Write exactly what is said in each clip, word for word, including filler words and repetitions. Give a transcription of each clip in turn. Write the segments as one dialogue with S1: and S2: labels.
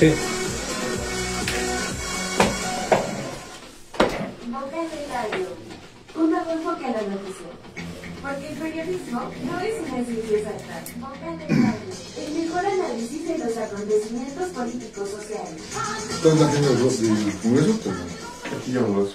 S1: Sí.
S2: Vocal de radio. Un nuevo enfoque a la noticia. Porque el periodismo no es una ciencia exacta. Vocal de radio. El mejor análisis de los acontecimientos políticos sociales.
S3: ¿Estás haciendo el voz del Congreso?
S4: Aquí ya no.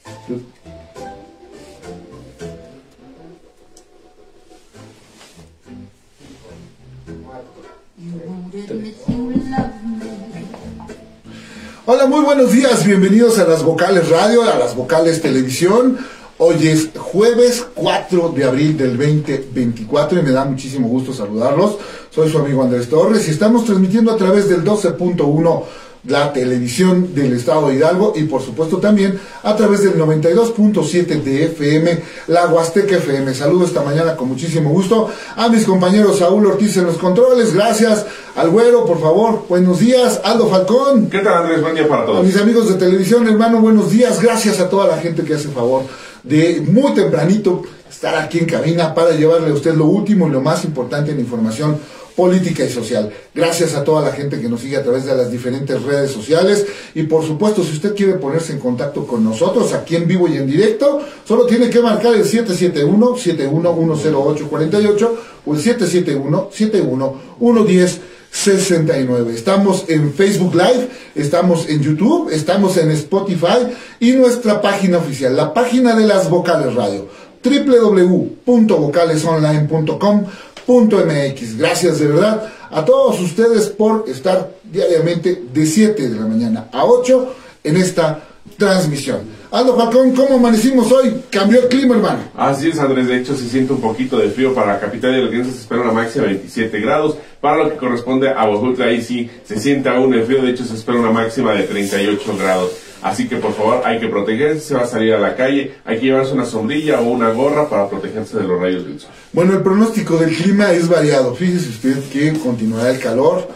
S3: Hola, muy buenos días, bienvenidos a las Vocales Radio, a las Vocales Televisión. Hoy es jueves cuatro de abril del veinte veinticuatro y me da muchísimo gusto saludarlos. Soy su amigo Andrés Torres y estamos transmitiendo a través del doce punto uno la televisión del estado de Hidalgo y por supuesto también a través del noventa y dos punto siete de F M, la Huasteca F M. Saludo esta mañana con muchísimo gusto a mis compañeros Saúl Ortiz en los controles, gracias al Güero, por favor, buenos días, Aldo Falcón.
S4: ¿Qué tal, Andrés? Buen día para todos.
S3: A mis amigos de televisión, hermano, buenos días, gracias a toda la gente que hace favor de muy tempranito estar aquí en cabina para llevarle a usted lo último y lo más importante en información política y social. Gracias a toda la gente que nos sigue a través de las diferentes redes sociales y por supuesto si usted quiere ponerse en contacto con nosotros aquí en vivo y en directo, solo tiene que marcar el siete siete uno, siete uno uno cero ocho cuatro ocho o el siete siete uno, siete uno uno uno cero sesenta y nueve. Estamos en Facebook Live, estamos en YouTube, estamos en Spotify y nuestra página oficial, la página de las Vocales Radio, doble u doble u doble u punto vocales online punto com punto m x. Gracias de verdad a todos ustedes por estar diariamente de siete de la mañana a ocho en esta transmisión. Aldo Falcón, ¿cómo amanecimos hoy? Cambió el clima, hermano.
S4: Así es, Andrés, de hecho se siente un poquito de frío para la capital y la audiencia se espera una máxima de veintisiete grados. Para lo que corresponde a Huejutla, ahí sí se siente aún el frío, de hecho se espera una máxima de treinta y ocho grados. Así que por favor hay que protegerse, se va a salir a la calle, hay que llevarse una sombrilla o una gorra para protegerse de los rayos del sol.
S3: Bueno, el pronóstico del clima es variado. Fíjese usted que continuará el calor.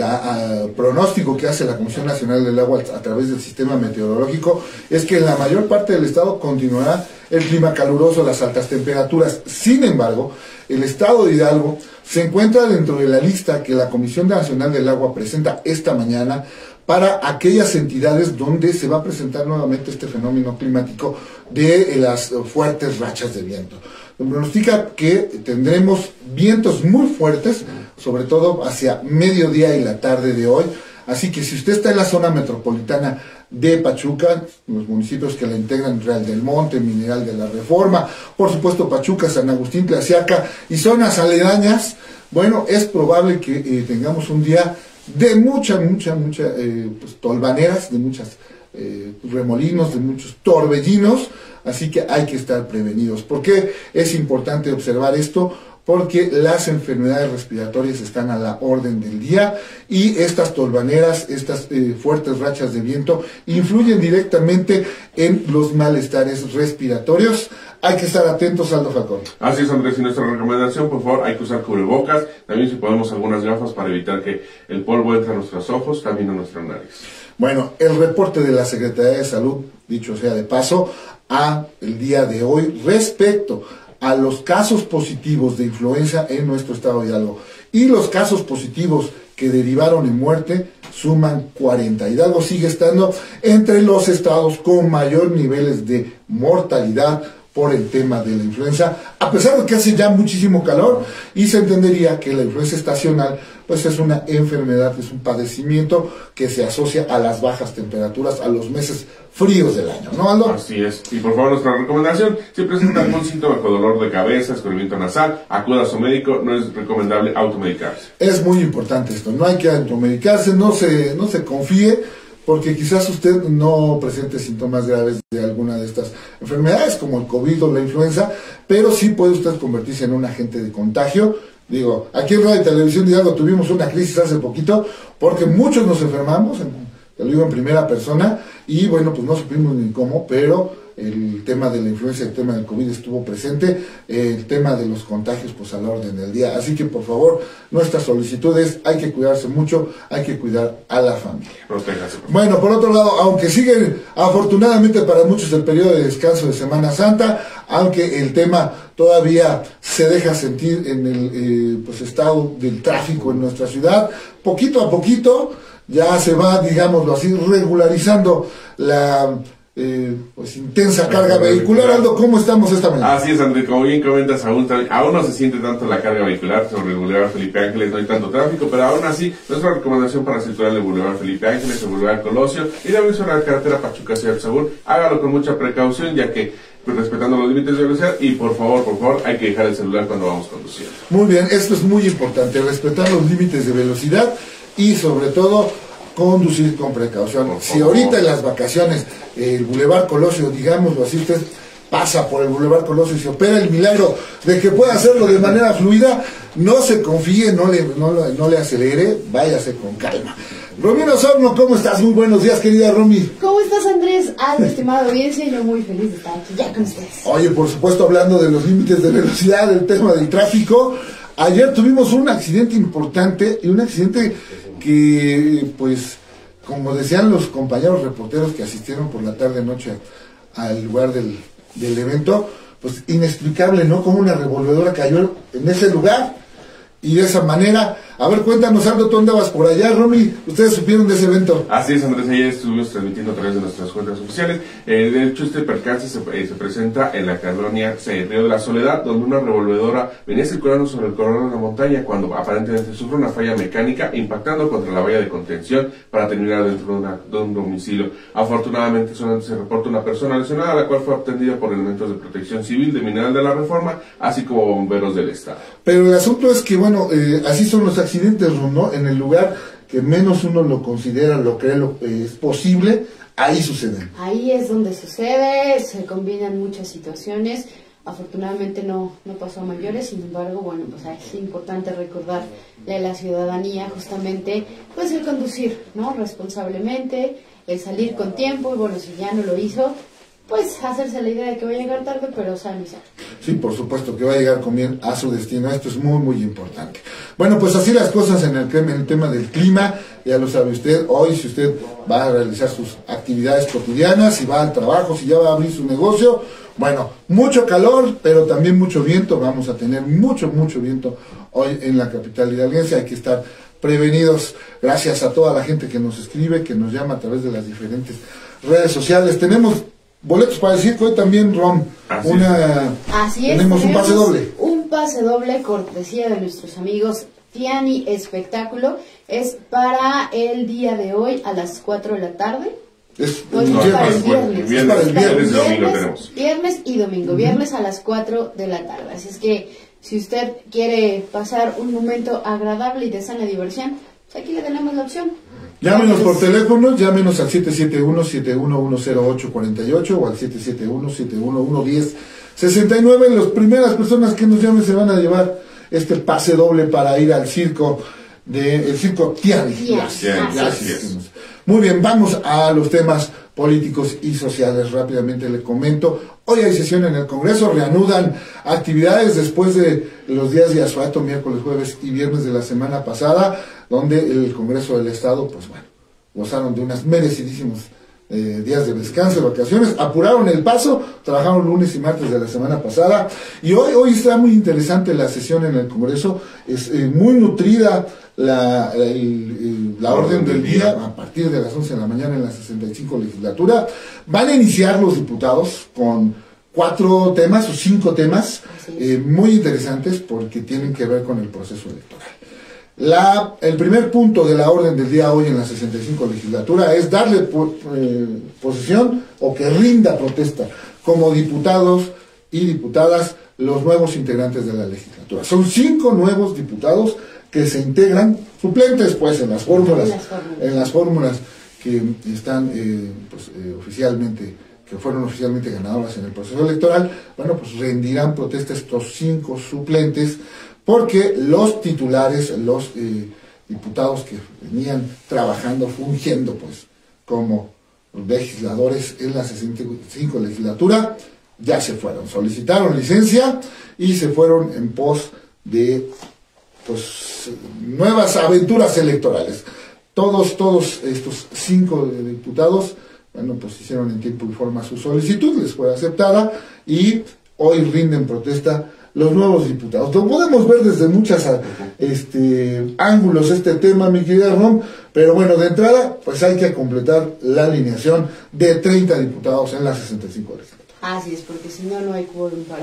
S3: La uh, pronóstico que hace la Comisión Nacional del Agua a través del sistema meteorológico es que en la mayor parte del estado continuará el clima caluroso, las altas temperaturas. Sin embargo, el estado de Hidalgo se encuentra dentro de la lista que la Comisión Nacional del Agua presenta esta mañana para aquellas entidades donde se va a presentar nuevamente este fenómeno climático de las fuertes rachas de viento. Pronostica que tendremos vientos muy fuertes, sobre todo hacia mediodía y la tarde de hoy. Así que si usted está en la zona metropolitana de Pachuca, los municipios que la integran, Real del Monte, Mineral de la Reforma, por supuesto Pachuca, San Agustín, Tlaxiaca y zonas aledañas, bueno, es probable que eh, tengamos un día de mucha, mucha, mucha eh, pues, tolvaneras, de muchas eh, remolinos, de muchos torbellinos. Así que hay que estar prevenidos. ¿Por qué es importante observar esto? Porque las enfermedades respiratorias están a la orden del día y estas tolvaneras, estas eh, fuertes rachas de viento influyen directamente en los malestares respiratorios. Hay que estar atentos, Aldo Falcón.
S4: Así es, Andrés, y nuestra recomendación, por favor, hay que usar cubrebocas, también si podemos algunas gafas para evitar que el polvo entre a nuestros ojos, también a nuestra nariz.
S3: Bueno, el reporte de la Secretaría de Salud, dicho sea de paso, a el día de hoy respecto a los casos positivos de influenza en nuestro estado de Hidalgo y los casos positivos que derivaron en muerte suman cuarenta. Hidalgo sigue estando entre los estados con mayor niveles de mortalidad por el tema de la influenza, a pesar de que hace ya muchísimo calor y se entendería que la influenza estacional pues es una enfermedad, es un padecimiento que se asocia a las bajas temperaturas, a los meses fríos del año, ¿no, Aldo?
S4: Así es, y por favor nuestra recomendación, si presenta algún síntoma como dolor de cabeza, escurrimiento nasal, acuda a su médico, no es recomendable automedicarse.
S3: Es muy importante esto, no hay que automedicarse, no se, no se confíe, porque quizás usted no presente síntomas graves de alguna de estas enfermedades, como el COVID o la influenza, pero sí puede usted convertirse en un agente de contagio. Digo, aquí en Radio y Televisión de Hidalgo tuvimos una crisis hace poquito, porque muchos nos enfermamos, te lo digo en primera persona, y bueno, pues no supimos ni cómo, pero el tema de la influenza, el tema del COVID estuvo presente, el tema de los contagios pues a la orden del día. Así que por favor, nuestras solicitudes, hay que cuidarse mucho, hay que cuidar a la familia.
S4: Protéjase.
S3: Bueno, por otro lado, aunque sigue afortunadamente para muchos el periodo de descanso de Semana Santa, aunque el tema todavía se deja sentir en el eh, pues estado del tráfico en nuestra ciudad, poquito a poquito ya se va, digámoslo así, regularizando la eh, pues intensa carga vehicular. Aldo, ¿cómo estamos esta mañana?
S4: Así es, André, como bien comentas, aún, aún no se siente tanto la carga vehicular sobre el Boulevard Felipe Ángeles, no hay tanto tráfico, pero aún así, nuestra recomendación para circular el Boulevard Felipe Ángeles, el Boulevard Colosio y también sobre la carretera Pachuca Ciudad Sagún, hágalo con mucha precaución, ya que pues, respetando los límites de velocidad, y por favor, por favor, hay que dejar el celular cuando vamos conduciendo.
S3: Muy bien, esto es muy importante, respetar los límites de velocidad y sobre todo conducir con precaución. Si ahorita en las vacaciones el Boulevard Colosio, digámoslo así, usted pasa por el Boulevard Colosio y se opera el milagro de que pueda hacerlo de manera fluida, no se confíe, no le, no, no le acelere, váyase con calma. Romina Osorno, ¿cómo estás? Muy buenos días, querida Romy.
S1: ¿Cómo estás, Andrés? Algo, estimado audiencia, yo muy feliz de estar aquí ya con ustedes.
S3: Oye, por supuesto, hablando de los límites de velocidad, del tema del tráfico, ayer tuvimos un accidente importante y un accidente que, pues, como decían los compañeros reporteros que asistieron por la tarde-noche al lugar del, del evento, pues inexplicable, ¿no? Como una revolvedora cayó en ese lugar y de esa manera. A ver, cuéntanos algo, tú andabas por allá, Romy, ustedes supieron de ese evento.
S4: Así es, Andrés, ayer estuvimos transmitiendo a través de nuestras cuentas oficiales. Eh, de hecho, este percance se, eh, se presenta en la colonia Río de la Soledad, donde una revolvedora venía circulando sobre el corredor de la montaña cuando aparentemente sufre una falla mecánica, impactando contra la valla de contención para terminar dentro de, una, de un domicilio. Afortunadamente, solamente se reporta una persona lesionada, la cual fue atendida por elementos de protección civil de Mineral de la Reforma, así como bomberos del estado.
S3: Pero el asunto es que, bueno, eh, así son los accidentes, ¿no? En el lugar que menos uno lo considera, lo cree, lo, eh, es posible, ahí suceden.
S1: Ahí es donde sucede, se combinan muchas situaciones. Afortunadamente no, no pasó a mayores, sin embargo, bueno, pues es importante recordarle a la ciudadanía justamente, pues el conducir, ¿no? Responsablemente, el salir con tiempo, y bueno, si ya no lo hizo, pues hacerse la idea de que va a llegar tarde, pero sano y sano.
S3: Sí, por supuesto, que va a llegar con bien a su destino. Esto es muy, muy importante. Bueno, pues así las cosas en el, en el tema del clima. Ya lo sabe usted, hoy si usted va a realizar sus actividades cotidianas, si va al trabajo, si ya va a abrir su negocio, bueno, mucho calor, pero también mucho viento. Vamos a tener mucho, mucho viento hoy en la capital hidalguense. Hay que estar prevenidos. Gracias a toda la gente que nos escribe, que nos llama a través de las diferentes redes sociales. Tenemos boletos para el circo y también, Rom,
S4: Así
S3: una,
S1: es. Así es,
S3: tenemos un pase doble.
S1: Un pase doble cortesía de nuestros amigos Tiani Espectáculo. Es para el día de hoy a las cuatro de la tarde.
S3: Es,
S1: Pues
S3: no,
S1: es para el
S4: bueno,
S1: viernes.
S4: viernes,
S3: Es para el viernes.
S4: viernes y domingo tenemos.
S1: Viernes y domingo. Viernes a las cuatro de la tarde. Así es que si usted quiere pasar un momento agradable y de sana diversión, pues aquí le tenemos la opción.
S3: Llámenos por teléfono, llámenos al siete siete uno, siete uno uno cero ocho cuatro ocho o al siete siete uno, siete uno uno, uno cero seis nueve. Las primeras personas que nos llamen se van a llevar este pase doble para ir al circo de el circo Tiani.
S1: Gracias.
S3: Gracias. Muy bien, vamos a los temas políticos y sociales. Rápidamente le comento. Hoy hay sesión en el Congreso, reanudan actividades después de los días de asueto, miércoles, jueves y viernes de la semana pasada, donde el Congreso del Estado, pues bueno, gozaron de unas merecidísimos eh, días de descanso, de vacaciones, apuraron el paso, trabajaron lunes y martes de la semana pasada, y hoy, hoy está muy interesante la sesión en el Congreso, es eh, muy nutrida la, la, el, la orden del día, a partir de las once de la mañana en la sesenta y cinco legislatura. Van a iniciar los diputados con cuatro temas o cinco temas eh, muy interesantes porque tienen que ver con el proceso electoral. La, el primer punto de la orden del día hoy en la sesenta y cinco legislatura es darle po, eh, posesión o que rinda protesta como diputados y diputadas los nuevos integrantes de la legislatura. Son cinco nuevos diputados que se integran, suplentes pues en las fórmulas,
S1: en las fórmulas,
S3: en las fórmulas que están eh, pues, eh, oficialmente, que fueron oficialmente ganadoras en el proceso electoral. Bueno, pues rendirán protesta estos cinco suplentes porque los titulares, los eh, diputados que venían trabajando, fungiendo pues como legisladores en la sesenta y cinco legislatura, ya se fueron, solicitaron licencia y se fueron en pos de pues nuevas aventuras electorales. Todos, todos estos cinco diputados, bueno, pues hicieron en tiempo y forma su solicitud, les fue aceptada y hoy rinden protesta los nuevos diputados. Lo podemos ver desde muchos este, ángulos este tema, mi querida Rom, pero bueno, de entrada, pues hay que completar la alineación de treinta diputados en las sesenta y cinco legislaturas.
S1: Así es, porque si no, no hay quórum para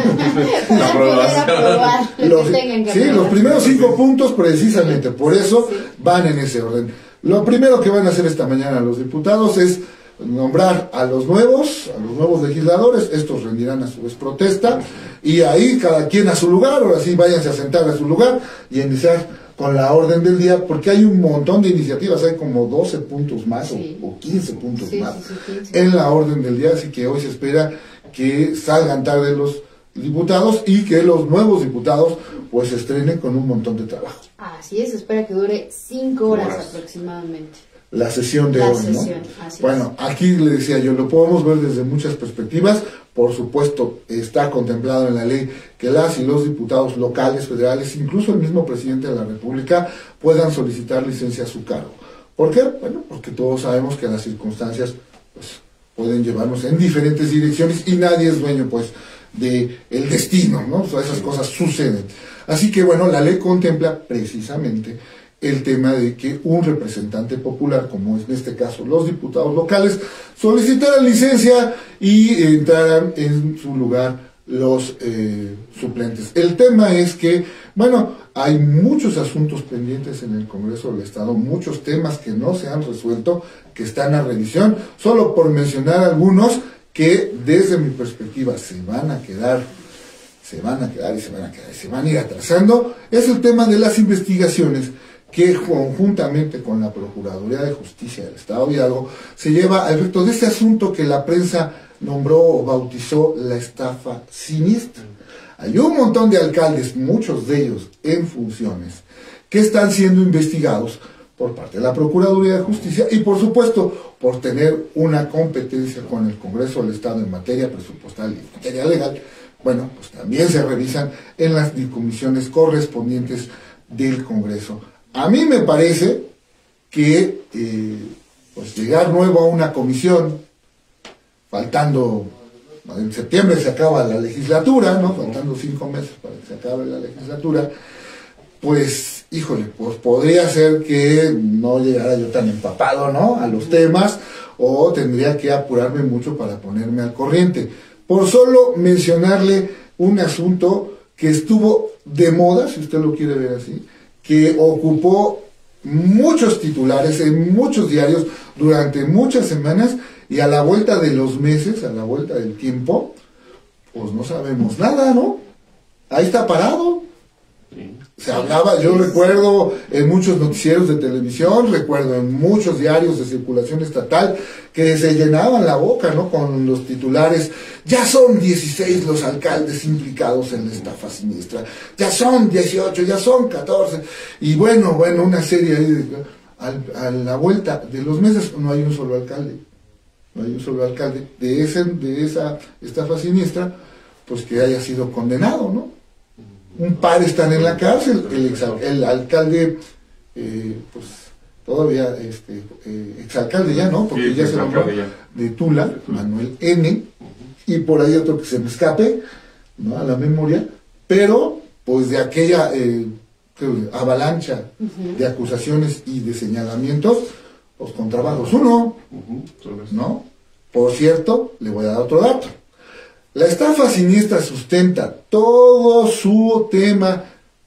S4: La
S1: aprobar.
S3: Los, sí, los primeros cinco puntos precisamente, por eso sí. van en ese orden. Lo primero que van a hacer esta mañana los diputados es nombrar a los nuevos, a los nuevos legisladores. Estos rendirán a su vez protesta y ahí cada quien a su lugar. Ahora sí, váyanse a sentar a su lugar y iniciar con la orden del día, porque hay un montón de iniciativas, hay como doce puntos más sí. o, o quince puntos sí, más sí, sí, quince. En la orden del día, así que hoy se espera que salgan tarde los diputados y que los nuevos diputados pues se estrenen con un montón de trabajo.
S1: Así es, se espera que dure cinco horas Horas. aproximadamente.
S3: La sesión de
S1: la
S3: hoy,
S1: sesión,
S3: ¿no?
S1: Así
S3: bueno,
S1: es.
S3: Aquí le decía yo, lo podemos ver desde muchas perspectivas. Por supuesto, está contemplado en la ley que las y los diputados locales, federales, incluso el mismo presidente de la República, puedan solicitar licencia a su cargo. ¿Por qué? Bueno, porque todos sabemos que las circunstancias pues, pueden llevarnos en diferentes direcciones y nadie es dueño, pues, de el destino, ¿no? O sea, esas cosas suceden. Así que, bueno, la ley contempla precisamente el tema de que un representante popular, como es en este caso los diputados locales, solicitaran licencia y entraran en su lugar los eh, suplentes. El tema es que, bueno, hay muchos asuntos pendientes en el Congreso del Estado, muchos temas que no se han resuelto, que están a revisión, solo por mencionar algunos que desde mi perspectiva se van a quedar, se van a quedar y se van a quedar, y se van a ir atrasando, es el tema de las investigaciones que conjuntamente con la Procuraduría de Justicia del Estado de Hidalgo se lleva al efecto de este asunto que la prensa nombró o bautizó la estafa siniestra. Hay un montón de alcaldes, muchos de ellos en funciones, que están siendo investigados por parte de la Procuraduría de Justicia y por supuesto por tener una competencia con el Congreso del Estado en materia presupuestal y en materia legal. Bueno, pues también se revisan en las comisiones correspondientes del Congreso. A mí me parece que eh, pues llegar nuevo a una comisión, faltando, en septiembre se acaba la legislatura, ¿no? Faltando cinco meses para que se acabe la legislatura, pues, híjole, pues podría ser que no llegara yo tan empapado, ¿no? A los temas, o tendría que apurarme mucho para ponerme al corriente. Por solo mencionarle un asunto que estuvo de moda, si usted lo quiere ver así, que ocupó muchos titulares en muchos diarios durante muchas semanas y a la vuelta de los meses, a la vuelta del tiempo, pues no sabemos nada, ¿no? Ahí está parado. Se hablaba, yo recuerdo en muchos noticieros de televisión, recuerdo en muchos diarios de circulación estatal que se llenaban la boca, ¿no? Con los titulares, ya son dieciséis los alcaldes implicados en la estafa siniestra, ya son dieciocho, ya son catorce, y bueno, bueno, una serie ahí, de, al, a la vuelta de los meses no hay un solo alcalde, no hay un solo alcalde de, ese, de esa estafa siniestra, pues que haya sido condenado, ¿no? Un par están en la cárcel, el, ex, el alcalde, eh, pues todavía, este, eh, exalcalde ya, ¿no? Porque sí, ya se nombró de Tula, Manuel N, y por ahí otro que se me escape, ¿no? A la memoria, pero, pues de aquella eh, avalancha uh-huh. de acusaciones y de señalamientos, pues con trabajos uno, uh-huh. ¿no? Por cierto, le voy a dar otro dato. La estafa siniestra sustenta todo su tema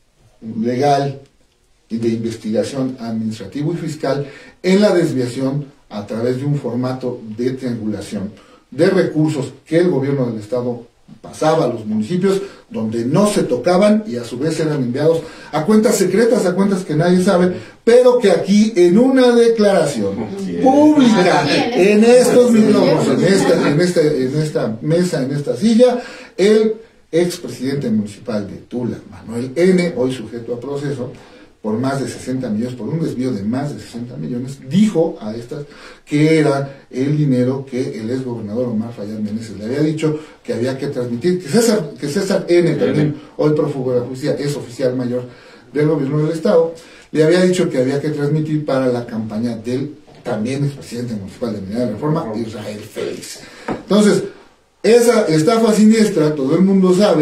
S3: legal y de investigación administrativo y fiscal en la desviación a través de un formato de triangulación de recursos que el gobierno del Estado pasaba a los municipios donde no se tocaban y a su vez eran enviados a cuentas secretas, a cuentas que nadie sabe, pero que aquí en una declaración sí, pública, sí, en estos micrófonos, en esta, en, esta, en esta mesa, en esta silla, el expresidente municipal de Tula, Manuel N., hoy sujeto a proceso, por más de sesenta millones, por un desvío de más de sesenta millones, dijo a estas que era el dinero que el exgobernador Omar Fayad Meneses le había dicho que había que transmitir, que César, que César N., también hoy prófugo de la justicia, es oficial mayor del gobierno del Estado, le había dicho que había que transmitir para la campaña del también expresidente municipal de Medina de Reforma, Israel Félix. Entonces, esa estafa siniestra, todo el mundo sabe,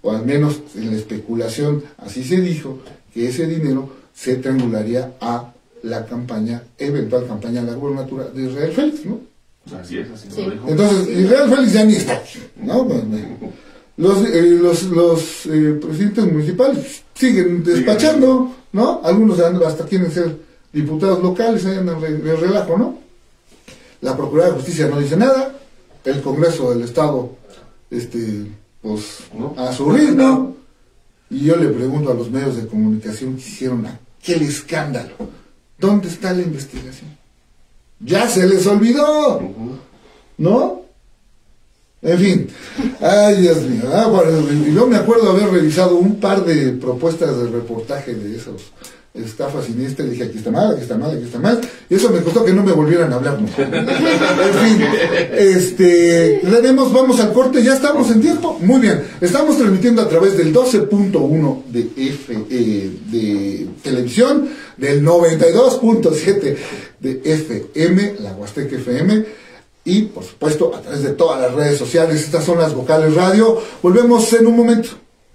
S3: o al menos en la especulación, así se dijo, que ese dinero se triangularía a la campaña, eventual campaña a la gubernatura de Israel Félix, ¿no?
S4: Así es, así
S1: Sí.
S4: lo dijo.
S3: Entonces, Israel Félix ya ni está, ¿no? Los, eh, los, los eh, presidentes municipales siguen despachando, ¿no? Algunos hasta quieren ser diputados locales, ahí andan de relajo, ¿no? La Procuraduría de Justicia no dice nada, el Congreso del Estado, este, pues,
S4: ¿no?
S3: a su ritmo, y yo le pregunto a los medios de comunicación que hicieron aquel escándalo, ¿dónde está la investigación? Ya se les olvidó, ¿no? En fin, ay Dios mío, ah, bueno, y yo me acuerdo haber revisado un par de propuestas de reportaje de esos estafas siniestras y dije, aquí está mal, aquí está mal, aquí está mal, y eso me costó que no me volvieran a hablar nunca. En fin, este, tenemos, vamos al corte, ya estamos en tiempo, muy bien, estamos transmitiendo a través del doce punto uno de F, eh, de televisión, del noventa y dos punto siete de F M, la Huasteca F M, y por supuesto a través de todas las redes sociales. Estas son las Vocales Radio. Volvemos en un momento.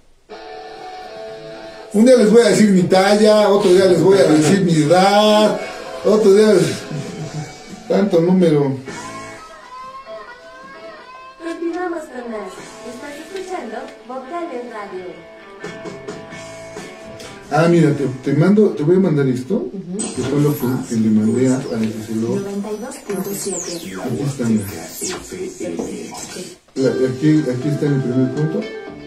S3: Un día les voy a decir mi talla, otro día les voy a decir mi edad, otro día les... tanto número.
S2: Continuamos con más. Estás escuchando Vocales Radio.
S3: Ah, mira, te, te mando, te voy a mandar esto, que fue lo que, que le mandé a, para que se lo...
S2: noventa y dos punto siete.
S3: Aquí está, mira. La- Aquí, aquí está mi primer punto.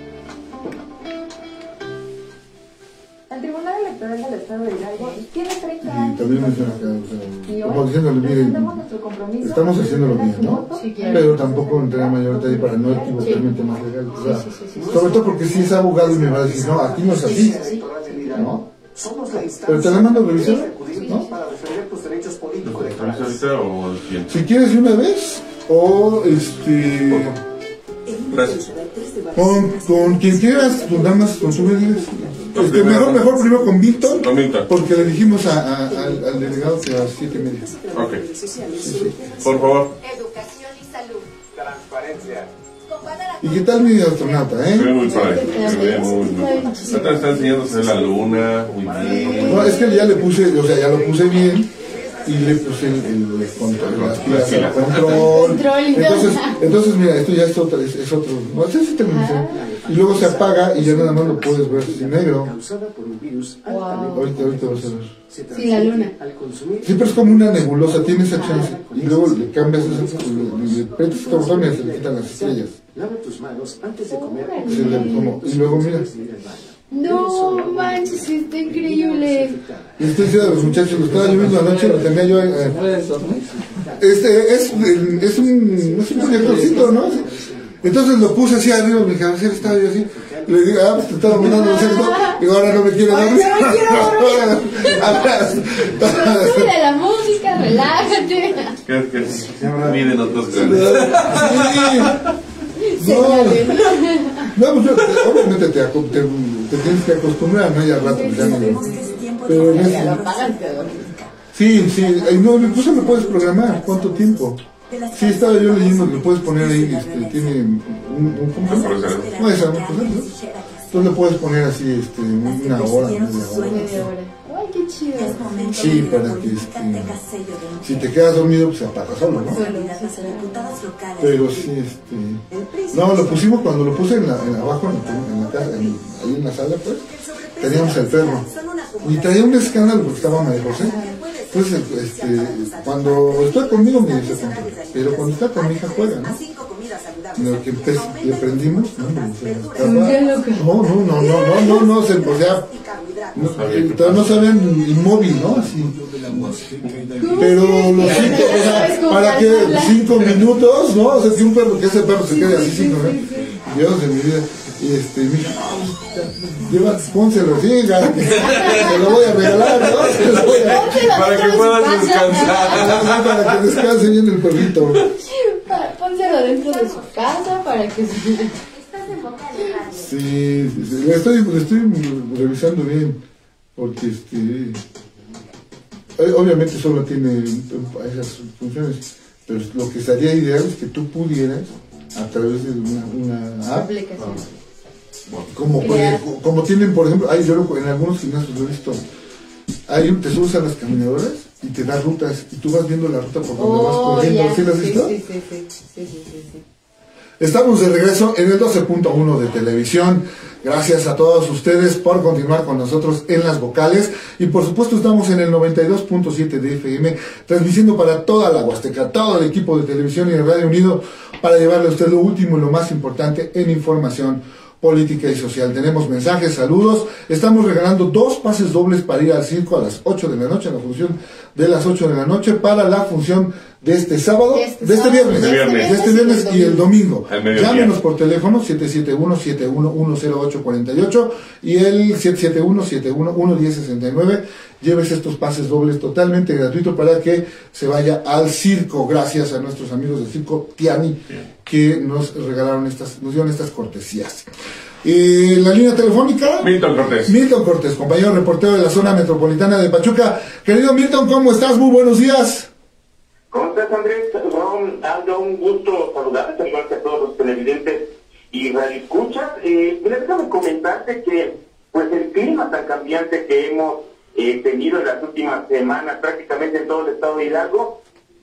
S5: El Tribunal Electoral del Estado de Hidalgo tiene treinta
S3: Y
S5: años.
S3: también menciona acá, o
S5: Y
S3: sea,
S5: hoy
S3: como diciéndole, miren,
S5: presentamos nuestro compromiso
S3: estamos
S5: de
S3: haciéndolo
S5: defender
S3: bien,
S5: su
S3: ¿no?
S5: voto
S1: Sí, claro.
S3: Pero tampoco entré a mayor detalle para no equivocarme en temas legales. O sea, sobre todo porque si es abogado y me va a decir, no, aquí no es así, ¿no? Pero te la mando a revisar, ¿no?
S6: Para defender tus derechos políticos.
S4: ¿Lo traes ahorita o el siguiente?
S3: Si quieres de una vez, o este...
S4: Gracias.
S3: Con, con quien quieras, pues nada más con tu medios. Este, mejor, mejor primero con Víctor,
S4: Con Víctor.
S3: porque le dijimos a, a- al, al delegado que a las siete y media.
S4: Ok. Por favor.
S2: Educación y salud.
S6: Transparencia.
S3: ¿Y qué tal mi astronauta,
S4: Se ve
S3: eh?
S4: muy padre. Se ve muy, muy padre. Ahorita está enseñándose la luna. Muy bien.
S3: No, es que ya le puse, o sea, ya lo puse bien, y le puse el, el, el control, las pilas al control.
S1: Control y todo.
S3: Entonces, entonces, mira, esto ya es otro, es, es otro, no sé si te lo dicen. Y luego se apaga y ya nada más lo puedes ver sin negro.
S6: Causada por un virus
S1: Wow.
S3: Ahorita, ahorita vas a ver.
S1: Sí, la luna.
S6: al consumir.
S3: Sí, pero es como una nebulosa, tiene esa chance. Y luego le cambias eso, le, le apretas este botón y se le quitan las estrellas.
S6: Lava tus manos antes de comer.
S3: Se le, como, y luego mira,
S1: No manches, está increíble.
S3: y estoy diciendo a los muchachos, lo estaba yo viendo anoche, lo tenía yo. Eh, este es, es un, es un proyectorcito, ¿no? Entonces lo puse así arriba, mi cabecera estaba yo así. Y le digo, ah, pues te estaba mandando el cerdo. Digo, ahora no me quiero
S1: Ay,
S3: dormir.
S1: no me quiero
S3: Ahora-
S1: Sube la música, relájate.
S4: Que, que siempre vienen otros grandes.
S3: Sí. No, no, pues yo, obviamente te, aco- te, te tienes que acostumbrar, ¿no? Ya al rato pues ya no lo... Pero en
S1: Ya lo
S3: ese-
S1: apagan, te duermes.
S3: sí, sí, ay, no, incluso lo puedes programar, ¿cuánto tiempo? Sí, estaba yo leyendo, lo puedes poner ahí, este, tiene un, un, ¿cómo se llama? No, esa, no, pues, ¿no? Entonces le puedes poner así, este, una hora, media hora.
S1: Media hora. Ay, qué chido.
S3: Sí, para que, este, si te quedas dormido, pues se apaga solo, ¿no? Pero sí, este... No, lo pusimos cuando lo puse en la, en abajo, en la, en la casa, en- ahí en la sala, pues, teníamos el perro. Y traía un escándalo porque estaba María José. Entonces, este, cuando está conmigo me dice, pero cuando está con mi hija juega, ¿no? Lo que empe- le prendimos, ¿no? Se estaba-
S1: Qué loco.
S3: no, no, no, no, no, no, no, se, o sea, no, todavía no sabían inmóvil, ¿no? Así. Pero los cinco, o sea, para que cinco minutos, ¿no? O sea, que un perro, que ese perro se quede así cinco, ¿no? Dios de mi vida. Y este, mira, lleva, pónselo, sí, hija, que se lo voy a regalar, ¿no? Se lo voy a-
S1: Pónselo
S4: Para que
S1: dentro de su
S4: puedas
S1: casa.
S4: descansar.
S3: para que descanse bien el perrito.
S1: Pa- Pónselo dentro de su casa para que se...
S2: Estás en Vocales Radio.
S3: Sí, sí, sí, le estoy, le estoy revisando bien, porque este, eh, obviamente solo tiene esas funciones, pero lo que sería ideal es que tú pudieras, a través de una, una app,
S1: Aplicación.
S3: Como, por ejemplo, como tienen, por ejemplo, hay, yo lo- en algunos gimnasios lo he visto, hay, un- te subes a las caminadoras y te da rutas, y tú vas viendo la ruta por donde vas
S1: Oh,
S3: corriendo,
S1: ya.
S3: ¿sí lo has
S1: Sí,
S3: visto?
S1: sí, sí, sí, sí, sí, sí, sí.
S3: Estamos de regreso en el doce punto uno de televisión. Gracias a todos ustedes por continuar con nosotros en las vocales. Y por supuesto estamos en el noventa y dos punto siete de F M, transmitiendo para toda la Huasteca, todo el equipo de televisión y de Radio Unido, para llevarle a usted lo último y lo más importante en información política y social. Tenemos mensajes, saludos. Estamos regalando dos pases dobles para ir al circo a las ocho de la noche, a la función de las ocho de la noche, para la función de este sábado, de este, de este viernes,
S4: de, viernes.
S3: de este viernes y el domingo. Llámenos por teléfono siete siete uno, siete uno uno, cero ocho cuatro ocho y el siete siete uno, siete uno uno, uno cero seis nueve. Llévese estos pases dobles totalmente gratuitos para que se vaya al circo. Gracias a nuestros amigos del circo Tiani que nos regalaron estas, nos dieron estas cortesías. Eh, la línea telefónica,
S4: Milton Cortés.
S3: Milton Cortés, compañero reportero de la zona metropolitana de Pachuca. Querido Milton, ¿cómo estás? Muy buenos días.
S7: ¿Cómo estás, Andrés? Ron, Aldo, un gusto saludarte, al igual que a todos los televidentes y radioescuchas. Eh, mira, déjame comentarte que pues el clima tan cambiante que hemos eh, tenido en las últimas semanas, prácticamente en todo el estado de Hidalgo,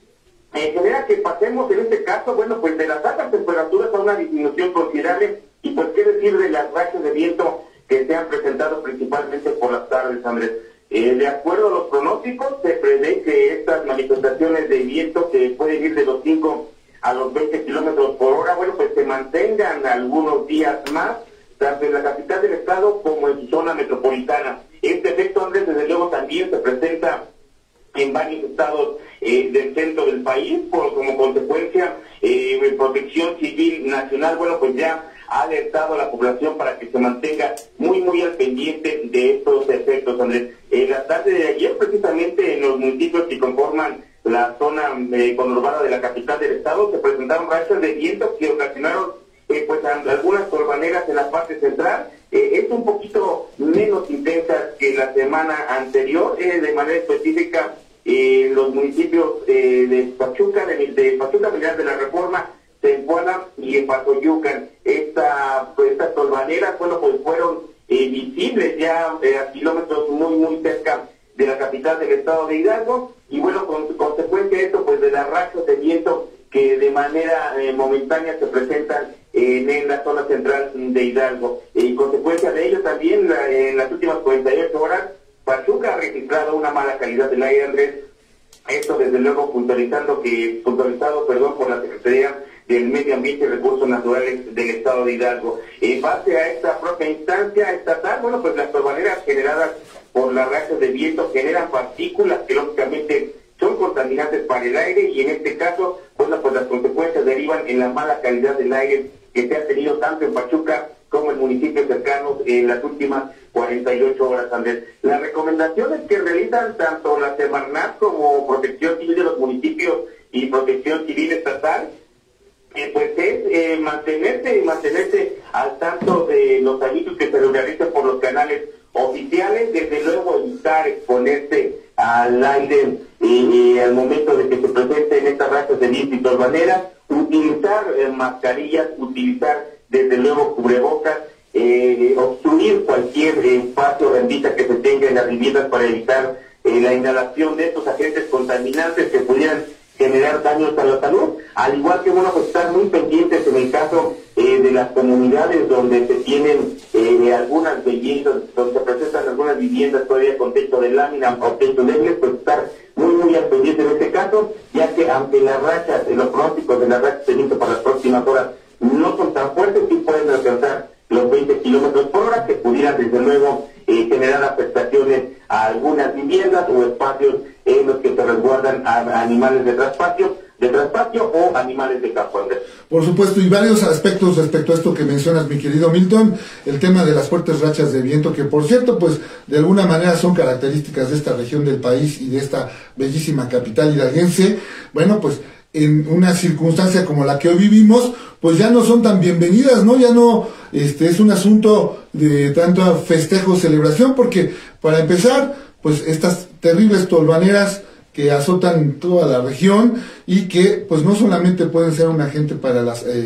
S7: eh, genera que pasemos en este caso, bueno, pues de las altas temperaturas a una disminución considerable, y pues qué decir de las rachas de viento que se han presentado principalmente por las tardes, Andrés. Eh, de acuerdo a los pronósticos, se prevé que estas manifestaciones de viento, que pueden ir de los cinco a los veinte kilómetros por hora, bueno, pues se mantengan algunos días más, tanto en la capital del estado como en su zona metropolitana. Este efecto, Andrés, desde luego también se presenta en varios estados eh, del centro del país, por como consecuencia, eh, Protección Civil Nacional, bueno, pues ya ha alertado a la población para que se mantenga muy, muy al pendiente de estos efectos, Andrés. En la tarde de ayer, precisamente en los municipios que conforman la zona eh, conurbada de la capital del estado, se presentaron rachas de viento que ocasionaron eh, pues algunas torbaneras en la parte central. Eh, es un poquito menos intensas que la semana anterior, eh, de manera específica en eh, los municipios eh, de Pachuca, de, de Pachuca, Mineral de la Reforma, Zempoala y en Pacoyucan. Esta, pues, estas torbaneras, bueno, pues fueron eh, visibles ya eh, a kilómetros muy, muy cerca de la capital del estado de Hidalgo, y bueno, con consecuencia de esto, pues de las rachas de viento que de manera eh, momentánea se presentan eh, en la zona central de Hidalgo. Y consecuencia de ello también, la, en las últimas cuarenta y ocho horas, Pachuca ha registrado una mala calidad del aire, Andrés. Esto desde luego puntualizando que, puntualizado, perdón, por la Secretaría del Medio Ambiente y Recursos Naturales del estado de Hidalgo. En base a esta propia instancia estatal, bueno, pues las torbaneras generadas por las rachas de viento generan partículas que lógicamente son contaminantes para el aire, y en este caso, bueno, pues las consecuencias derivan en la mala calidad del aire que se ha tenido tanto en Pachuca como en municipios cercanos en las últimas cuarenta y ocho horas, Andrés. Las recomendaciones que realizan tanto la Semarnat como Protección Civil de los municipios y Protección Civil Estatal, Eh, pues es eh, mantenerse mantenerse al tanto de los avisos que se realicen por los canales oficiales, desde luego evitar exponerse al aire y, y al momento de que se presenten estas rachas de viento y torbaneras, utilizar eh, mascarillas, utilizar desde luego cubrebocas, eh, obstruir cualquier eh, espacio o rendija que se tenga en las viviendas para evitar eh, la inhalación de estos agentes contaminantes que pudieran generar daños a la salud, al igual que, bueno, pues estar muy pendientes en el caso eh, de las comunidades donde se tienen eh, algunas viviendas, donde se presentan algunas viviendas todavía con techo de lámina o techo débiles, pues estar muy, muy al pendiente en este caso, ya que aunque las rachas, los pronósticos de las rachas de viento para las próximas horas no son tan fuertes, sí pueden alcanzar los veinte kilómetros por hora, que pudieran desde luego eh, generar afectaciones a algunas viviendas o espacios en los que se resguardan a, a animales de traspatio, de traspatio o animales de campo, Andrés.
S3: Por supuesto, y varios aspectos respecto a esto que mencionas, mi querido Milton, el tema de las fuertes rachas de viento, que por cierto, pues de alguna manera son características de esta región del país y de esta bellísima capital hidalguense. Bueno, pues en una circunstancia como la que hoy vivimos, pues ya no son tan bienvenidas, ¿no? Ya no este es un asunto de tanto festejo, celebración, porque para empezar, pues estas terribles torbaneras que azotan toda la región y que pues no solamente pueden ser un agente para las eh,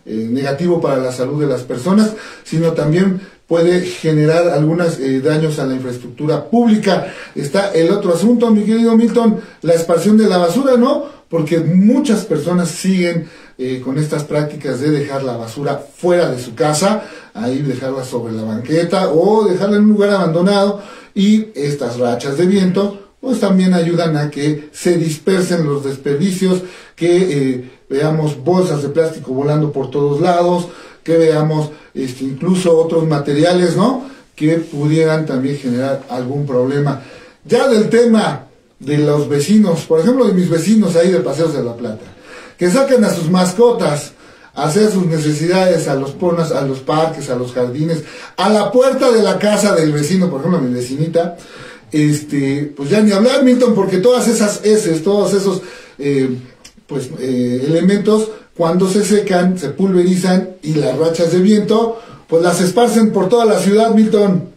S3: eh, negativo para la salud de las personas, sino también puede generar algunos eh, daños a la infraestructura pública. Está el otro asunto, mi querido Milton, la expansión de la basura, ¿no? Porque muchas personas siguen eh, con estas prácticas de dejar la basura fuera de su casa, ahí dejarla sobre la banqueta o dejarla en un lugar abandonado, y estas rachas de viento pues también ayudan a que se dispersen los desperdicios, que eh, veamos bolsas de plástico volando por todos lados, que veamos este, incluso otros materiales, ¿no?, que pudieran también generar algún problema. Ya del tema de los vecinos, por ejemplo, de mis vecinos ahí de Paseos de la Plata, que sacan a sus mascotas a hacer sus necesidades a los ponas, a los parques, a los jardines, a la puerta de la casa del vecino, por ejemplo, mi vecinita, este, pues ya ni hablar, Milton, porque todas esas heces, todos esos eh, pues eh, elementos, cuando se secan, se pulverizan, y las rachas de viento pues las esparcen por toda la ciudad, Milton.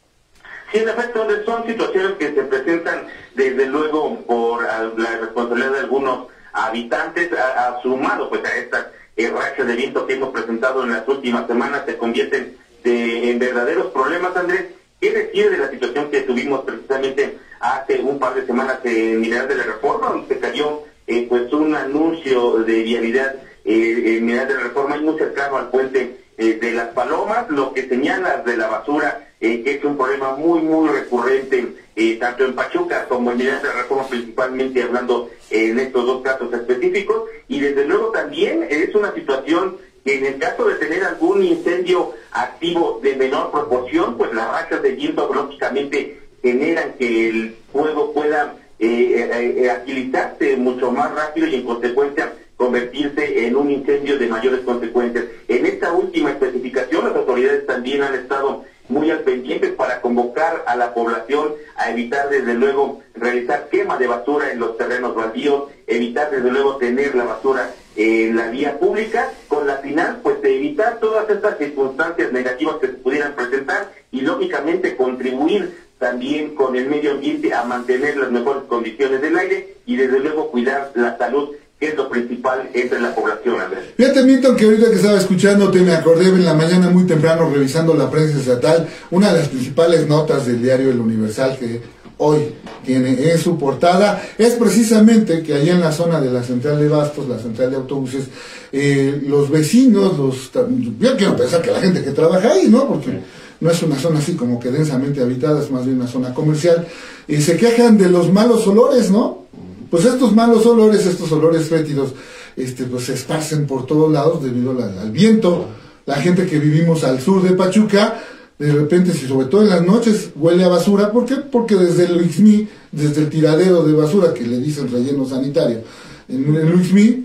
S7: Sí, en efecto, son situaciones que se presentan desde luego por la responsabilidad de algunos habitantes, a, a sumado pues a estas eh, rachas de viento que hemos presentado en las últimas semanas, se convierten de, en verdaderos problemas, Andrés. ¿Qué decir de la situación que tuvimos precisamente hace un par de semanas en Mineral de la Reforma, donde se cayó eh, pues un anuncio de vialidad eh, en Mineral de la Reforma y muy cercano al puente eh, de Las Palomas, lo que señala de la basura, eh, que es un problema muy, muy recurrente, eh, tanto en Pachuca como en Mineral de la Reforma, principalmente hablando eh, en estos dos casos específicos, y desde luego también es una situación que en el caso de tener algún incendio activo de menor proporción, pues las rachas de viento lógicamente generan que el fuego pueda eh, eh, agilizarse mucho más rápido y en consecuencia convertirse en un incendio de mayores consecuencias. En esta última especificación, las autoridades también han estado muy al pendiente para convocar a la población a evitar desde luego realizar quema de basura en los terrenos baldíos, evitar desde luego tener la basura en la vía pública, con la final pues de evitar todas estas circunstancias negativas que se pudieran presentar y lógicamente contribuir también con el medio ambiente a mantener las mejores condiciones del aire y desde luego cuidar la salud, que es lo principal entre la población, Andrés.
S3: Fíjate, Milton, que ahorita que estaba escuchándote me acordé en la mañana muy temprano revisando la prensa estatal, una de las principales notas del diario El Universal que hoy tiene en su portada es precisamente que allá en la zona de la central de Bastos, la central de autobuses, eh, los vecinos, los yo quiero pensar que la gente que trabaja ahí, ¿no? Porque no es una zona así como que densamente habitada, es más bien una zona comercial, y se quejan de los malos olores, ¿no? Pues estos malos olores, estos olores fétidos, este, pues se esparcen por todos lados debido al, al viento. La gente que vivimos al sur de Pachuca, de repente, si sobre todo en las noches huele a basura, ¿por qué? Porque desde el Luismi, desde el tiradero de basura que le dicen relleno sanitario, en el Luismi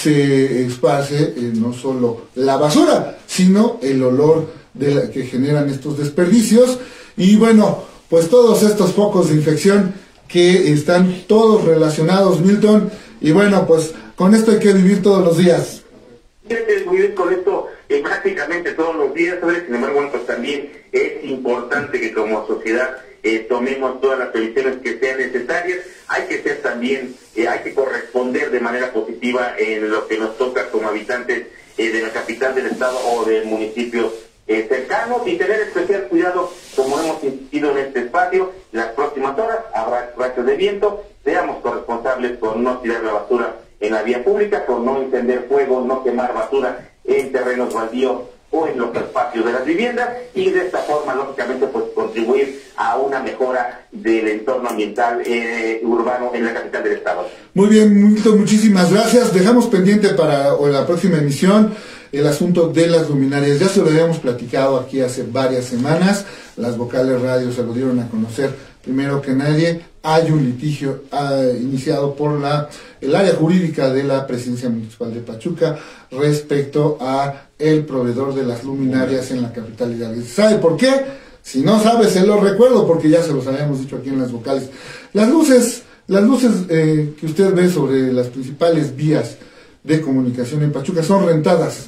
S3: se esparce eh, no solo la basura, sino el olor de la, que generan estos desperdicios, y bueno, pues todos estos focos de infección que están todos relacionados, Milton, y bueno, pues con esto hay que vivir todos los días.
S7: Hay que vivir con esto eh, prácticamente todos los días, ¿sabes? Sin embargo, bueno, pues también es importante que como sociedad eh, tomemos todas las previsiones que sean necesarias. Hay que ser también, eh, hay que corresponder de manera positiva en lo que nos toca como habitantes eh, de la capital del estado o del municipio Eh, cercanos, y tener especial cuidado, como hemos insistido en este espacio. Las próximas horas habrá rachas de viento, seamos corresponsables por no tirar la basura en la vía pública, por no encender fuego, no quemar basura en terrenos baldíos o en los espacios de las viviendas, y de esta forma lógicamente pues contribuir a una mejora del entorno ambiental eh, urbano en la capital del estado.
S3: Muy bien, Milton, muchísimas gracias. Dejamos pendiente para la próxima emisión el asunto de las luminarias. Ya se lo habíamos platicado aquí hace varias semanas, las vocales radio se lo dieron a conocer primero que nadie. Hay un litigio uh, iniciado por la el área jurídica de la Presidencia Municipal de Pachuca respecto a el proveedor de las luminarias en la capital hidalguense. ¿Sabe por qué? Si no sabe, se lo recuerdo porque ya se los habíamos dicho aquí en las vocales. Las luces, las luces eh, que usted ve sobre las principales vías de comunicación en Pachuca son rentadas.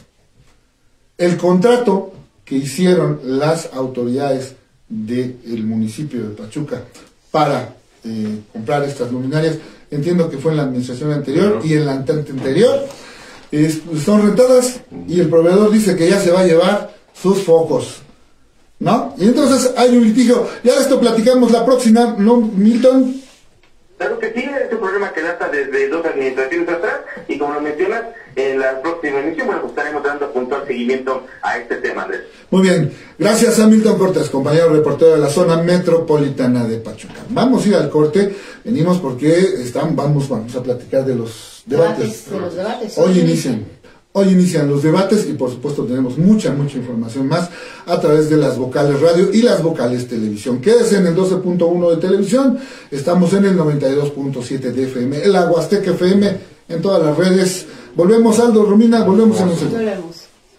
S3: El contrato que hicieron las autoridades del municipio de Pachuca para eh, comprar estas luminarias, entiendo que fue en la administración anterior, claro, y en la anterior, es, son rentadas y el proveedor dice que ya se va a llevar sus focos, ¿no? Y entonces hay un litigio. Ya de esto platicamos la próxima, ¿no, Milton?
S7: Claro que sí, es un problema que data desde dos administraciones atrás y como lo mencionas, en la próxima emisión, bueno, pues estaremos dando puntual seguimiento a este tema, Andrés.
S3: Muy bien, gracias a Milton Cortés, compañero reportero de la zona metropolitana de Pachuca. Vamos a ir al corte, venimos porque están, vamos, vamos a platicar de los debates.
S1: Debates, de los debates.
S3: Hoy inician, hoy inician los debates y por supuesto tenemos mucha, mucha información más a través de las vocales radio y las vocales televisión. Quédese en el doce punto uno de televisión, estamos en el noventa y dos punto siete de F M, el Aguasteca F M, en todas las redes. Volvemos, Aldo, Romina, volvemos en un segundo.
S1: Volvemos.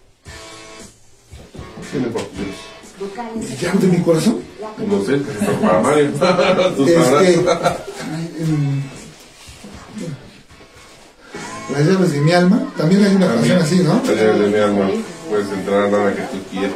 S2: Vocales.
S3: ¿Ya de mi corazón?
S4: No sé, para Mario. Tú
S3: Este,
S4: sabrás.
S3: ay, em, las llaves de mi alma, también hay una canción así, ¿no?
S4: Las llaves de mi alma. Puedes entrar a nada que tú quieras.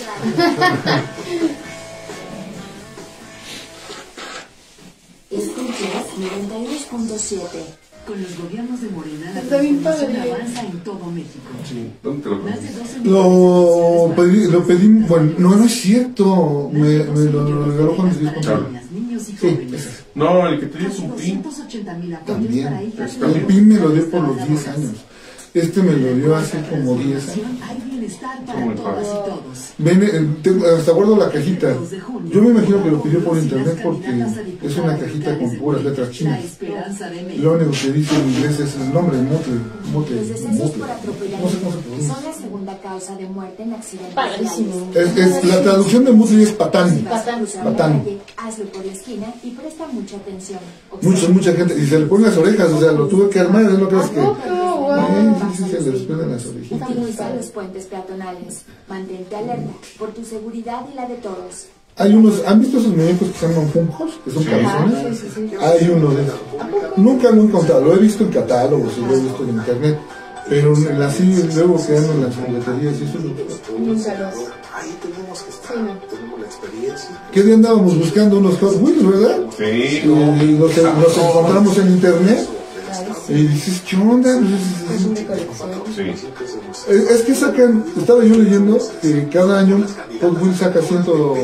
S2: Escuchas noventa y dos punto siete.
S8: Con los gobiernos de Morena, la
S1: Está bien
S8: transformación
S1: padre.
S8: avanza en todo México.
S4: Sí. ¿Dónde te lo
S8: Más
S4: pones?
S8: de doce
S3: Lo
S8: millones de
S3: pedí, lo pedí, bueno, no, no es cierto, me, me lo, lo regaló cuando estoy
S8: para
S3: contando.
S8: niñas, niños y
S3: Sí,
S8: jóvenes.
S3: ese es.
S4: No, el que te dio es
S8: Casi
S4: un pin.
S8: doscientos ochenta mil apoyos
S3: También.
S8: para hijas
S4: Está
S8: de
S3: El PIN me lo dio por los diez años. Este me lo dio hace como diez años.
S8: Hay bienestar
S4: Está
S8: para
S4: muy
S8: todas
S4: padre.
S8: y todos.
S3: Ven, eh, tengo- hasta guardo la cajita. Yo me imagino que lo pidió por internet porque es una cajita con puras letras
S8: La
S3: chinas.
S8: esperanza de
S3: Lo
S8: México.
S3: único que dice en inglés es el nombre, mote, mote,
S2: Los decesos
S3: mote.
S2: por
S3: No sé cómo se
S2: atropellamiento
S3: pronuncia.
S2: son la segunda causa de muerte en accidentes
S1: Padrísimo.
S2: viales.
S3: Es, es, la traducción de Mutli es patán.
S2: Si vas a cruzar la
S3: Patán.
S2: calle, hazlo por la esquina y presta mucha atención.
S3: Mucha, mucha gente. Y se le ponen las orejas, o sea, lo tuve que armar, ¿no crees que?
S1: poco? Wow.
S3: Sí, sí, sí, se les ponen las orejitas.
S2: Utiliza los puentes peatonales. Mantente alerta por tu seguridad y la de todos.
S3: Hay unos, ¿han visto esos muñecos que se llaman Funkos? Que son cabezones.
S1: sí, sí, sí.
S3: Hay uno de esos. Nunca lo he encontrado, lo he visto en catálogos y lo he visto en internet. Pero en la sí, luego quedando en las jugueterías y eso lo-
S1: Nunca los.
S6: Ahí tenemos que estar,
S1: Sí, no.
S6: tenemos la experiencia.
S3: ¿Qué día andábamos buscando unos Hot Wheels, verdad?
S4: Sí,
S3: Y
S4: no.
S3: los, los encontramos en internet. Y dices, ¿qué onda?
S1: Es una colección.
S4: Sí.
S3: Es es que sacan, estaba yo leyendo que cada año Hot Wheels saca ciento,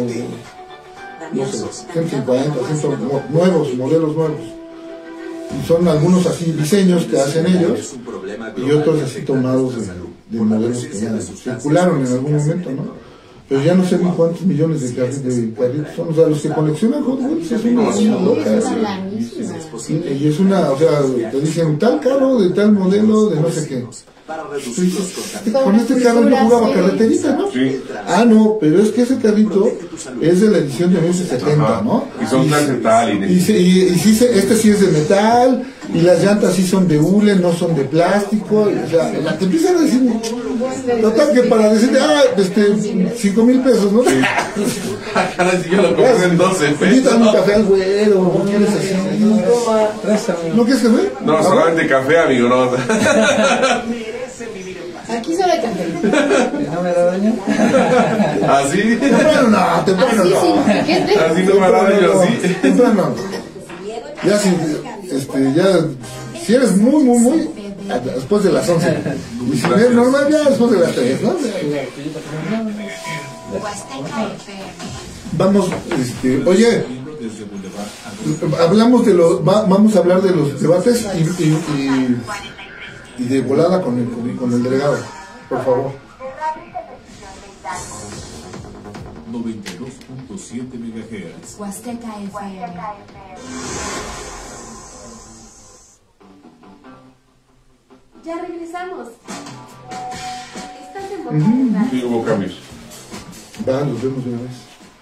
S3: no sé, ciento cincuenta, cien mo- nuevos, modelos nuevos. Y son algunos así diseños que hacen ellos y otros así tomados de, de modelos que ya circularon en algún momento, ¿no? Pero ya no sé ni cuántos millones de carri- de carritos son, o sea, los que coleccionan Hot Wheels es una,
S1: Sí,
S3: una loca.
S1: es una lanísima.
S3: Sí, y es una, o sea, te dicen tal carro de tal modelo de no sé qué.
S6: Para
S3: Tú
S6: reducir
S3: dices,
S6: los
S3: "Este- con este carro yo jugaba carreterita, ¿no?
S4: Sí.
S3: Ah, no, pero es que ese carrito es de la edición de mil novecientos setenta,
S4: Ajá.
S3: ¿no?
S4: Y son clase tal y
S3: Y, se- y, y sí, se- este sí es de metal, y las llantas sí son de hule, no son de plástico, y, o sea, la- te empiezan a decir, total que para decirte, ah, este, cinco mil pesos, ¿no?
S4: Cada si yo lo compré en doce
S3: Invítame un
S4: pesos.
S3: café al güero, ¿no quieres así? ¿No quieres café?
S4: No, solamente café, amigo, no.
S1: Aquí solo hay café.
S9: ¿No me da daño?
S4: Así.
S3: Temprano no, temprano
S1: Así
S3: no.
S1: sin piquete.
S4: Así no me hará daño,
S3: Temprano
S4: así.
S3: no, temprano no. Ya si, este, ya, si eres muy, muy, muy, a- después de las once. Y si eres normal, ya después de las tres, ¿no? Vamos, este, oye, hablamos de los, va- vamos a hablar de los debates y, y, y, y de volada con el, con el delegado, por favor.
S10: noventa y dos punto siete megahertz.
S2: Huasteca F M. Ya regresamos. Estás en Boca
S3: Ujú.
S2: de Radio.
S4: Sí, hubo cambios.
S3: Va, nos vemos de una vez.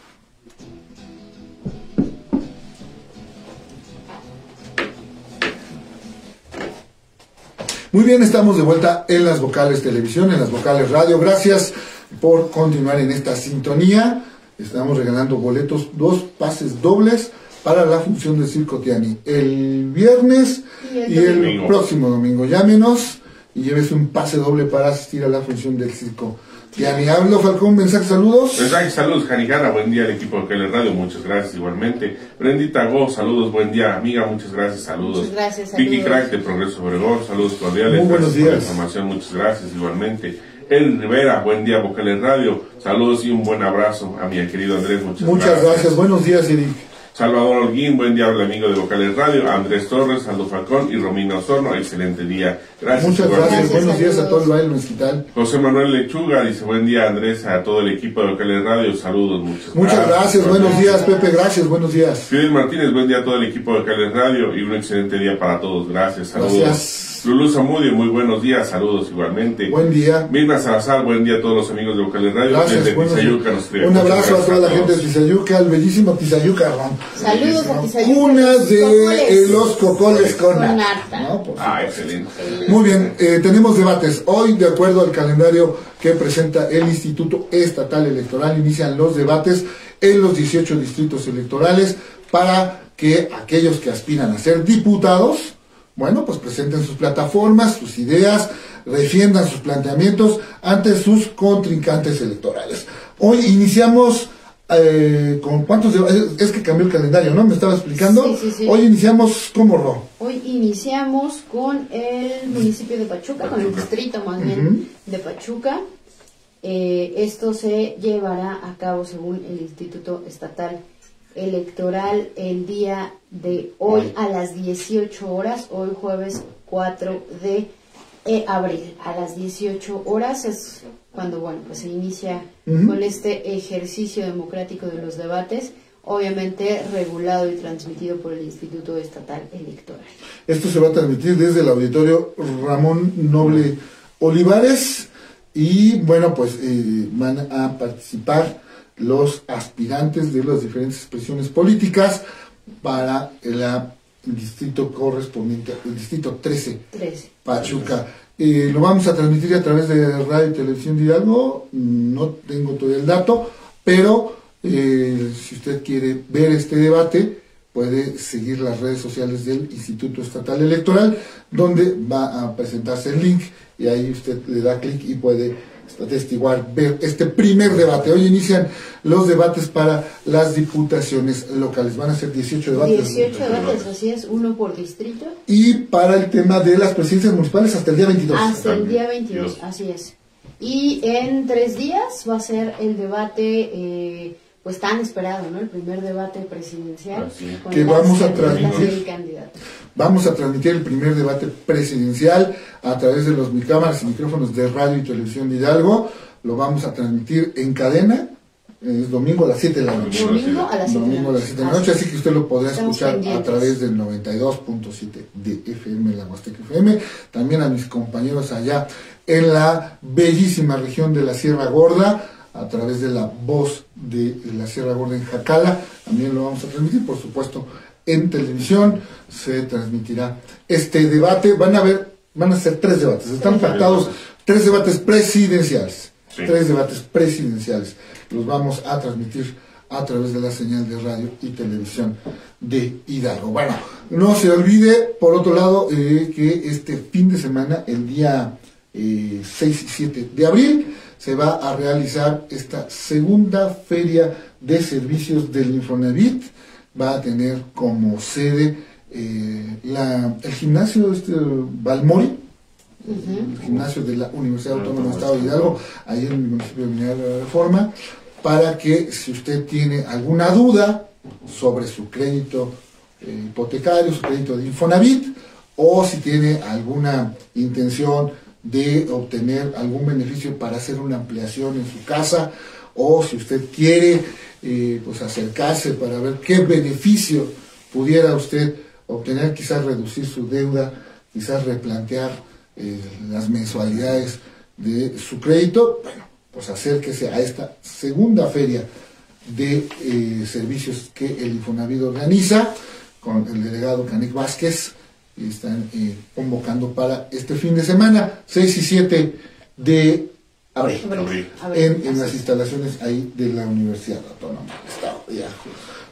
S3: Muy bien, estamos de vuelta en las vocales televisión, en las vocales radio. Gracias por continuar en esta sintonía. Estamos regalando boletos, dos pases dobles para la función de Circo Tiani. El viernes
S1: Y el
S3: y el
S4: domingo.
S3: próximo domingo. Llámenos y llévese un pase doble para asistir a la función del Circo Ya ni hablo, Falcón, mensaje, saludos.
S4: Mensaje, saludos, Janijana, buen día al equipo de Cale Radio, muchas gracias igualmente. Brendita Go, saludos, buen día, amiga, muchas gracias, saludos.
S1: Muchas gracias,
S4: Vicky
S1: saludos.
S4: Crack de Progreso Obregón, saludos cordiales.
S3: Muy buenos
S4: gracias por la
S3: días.
S4: información, muchas gracias igualmente. El Rivera, buen día, Vocales Radio, saludos y un buen abrazo a mi querido Andrés, muchas,
S3: Muchas
S4: gracias.
S3: gracias, buenos días, Eric.
S4: Salvador Holguín, buen día, amigo de Vocales Radio, Andrés Torres, Aldo Falcón y Romina Osorno, excelente día. Gracias.
S3: Muchas
S4: igualmente.
S3: gracias, buenos
S1: Saludos.
S3: días a todo el baile mezquital.
S4: José Manuel Lechuga dice, buen día, Andrés, a todo el equipo de Vocales Radio, saludos, muchas,
S3: Muchas gracias, buenos días, Pepe, gracias, buenos días.
S4: Fidel Martínez, buen día a todo el equipo de Vocales Radio y un excelente día para todos, gracias, saludos.
S3: Gracias.
S4: Lulú Zamudio, muy buenos días, saludos igualmente.
S3: Buen día.
S4: Mirna Salazar, buen día a todos los amigos de Vocales Radio.
S3: Gracias,
S4: Desde
S3: buenos
S4: Tizayuca
S3: días.
S4: nos escribe.
S3: Un
S4: Muchas
S3: abrazo a
S4: gracias
S3: toda la
S4: todos.
S3: gente de Tizayuca, al bellísimo Tizayuca, Ron.
S1: Saludos a Tizayuca.
S3: Una de
S1: Cocoles.
S3: eh, los cocoles con,
S1: Con
S3: nata,
S1: nata.
S3: ¿no? Por
S4: Ah,
S3: supuesto.
S4: excelente.
S3: Muy bien, eh, tenemos debates. Hoy, de acuerdo al calendario que presenta el Instituto Estatal Electoral, inician los debates en los dieciocho distritos electorales para que aquellos que aspiran a ser diputados, bueno, pues presenten sus plataformas, sus ideas, defiendan sus planteamientos ante sus contrincantes electorales. Hoy iniciamos eh, con cuántos debates, es que cambió el calendario, ¿no? Me estaba explicando.
S1: Sí, sí, sí.
S3: Hoy iniciamos como Ro.
S1: Hoy iniciamos con el municipio de Pachuca, con el distrito más bien de Pachuca. Eh, esto se llevará a cabo según el Instituto Estatal Electoral el día de hoy a las dieciocho horas, hoy jueves cuatro de abril, a las dieciocho horas es cuando, bueno, pues se inicia
S3: Ujú.
S1: con este ejercicio democrático de los debates, obviamente regulado y transmitido por el Instituto Estatal Electoral.
S3: Esto se va a transmitir desde el auditorio Ramón Noble Olivares y bueno, pues eh, van a participar los aspirantes de las diferentes expresiones políticas para el, el distrito correspondiente, el distrito trece,
S1: trece.
S3: Pachuca. Eh, lo vamos a transmitir a través de Radio y Televisión de Hidalgo, no tengo todo el dato, pero eh, si usted quiere ver este debate, puede seguir las redes sociales del Instituto Estatal Electoral, donde va a presentarse el link y ahí usted le da clic y puede atestiguar, ver este primer debate. Hoy inician los debates para las diputaciones locales. Van a ser dieciocho debates.
S1: dieciocho debates, así es, uno por distrito.
S3: Y para el tema de las presidencias municipales hasta el día veintidós.
S1: Hasta el día veintidós, así es. Y en tres días va a ser el debate, eh, pues tan esperado, ¿no? El primer debate presidencial.
S4: Así.
S1: Con
S3: Que
S1: las
S3: vamos a
S1: candidatas
S3: transmitir.
S1: y candidatos.
S3: Vamos a transmitir el primer debate presidencial a través de los cámaras y micrófonos de Radio y Televisión de Hidalgo. Lo vamos a transmitir en cadena. Es domingo a las siete de la noche.
S1: Domingo a las siete de
S3: Domingo a
S1: la
S3: las siete de
S1: noche.
S3: la noche, así que usted lo podrá
S1: Estamos
S3: escuchar a
S1: pendientes.
S3: través del noventa y dos punto siete de F M, la Huasteca F M. También a mis compañeros allá en la bellísima región de la Sierra Gorda, a través de la voz de la Sierra Gorda en Jacala. También lo vamos a transmitir, por supuesto, en televisión. Se transmitirá este debate. Van a ver, van a ser tres debates. Están pactados tres debates presidenciales.
S4: Sí.
S3: Tres debates presidenciales. Los vamos a transmitir a través de la señal de radio y televisión de Hidalgo. Bueno, no se olvide, por otro lado, eh, que este fin de semana, el día eh, seis y siete de abril, se va a realizar esta segunda feria de servicios del Infonavit. Va a tener como sede eh, la, el gimnasio este, Balmori, el gimnasio de la Universidad Autónoma del Estado de Hidalgo, ahí en el municipio de Mineral de la Reforma, para que si usted tiene alguna duda sobre su crédito eh, hipotecario, su crédito de Infonavit, o si tiene alguna intención de obtener algún beneficio para hacer una ampliación en su casa, o si usted quiere eh, pues acercarse para ver qué beneficio pudiera usted obtener, quizás reducir su deuda, quizás replantear eh, las mensualidades de su crédito, bueno, pues acérquese a esta segunda feria de eh, servicios que el Infonavit organiza con el delegado Canic Vázquez. Y están eh, convocando para este fin de semana, seis y siete de abril,
S1: Abril,
S4: Abril.
S1: abril,
S3: en, en
S1: así
S3: las
S1: es.
S3: instalaciones ahí de la Universidad Autónoma del Estado. Ya.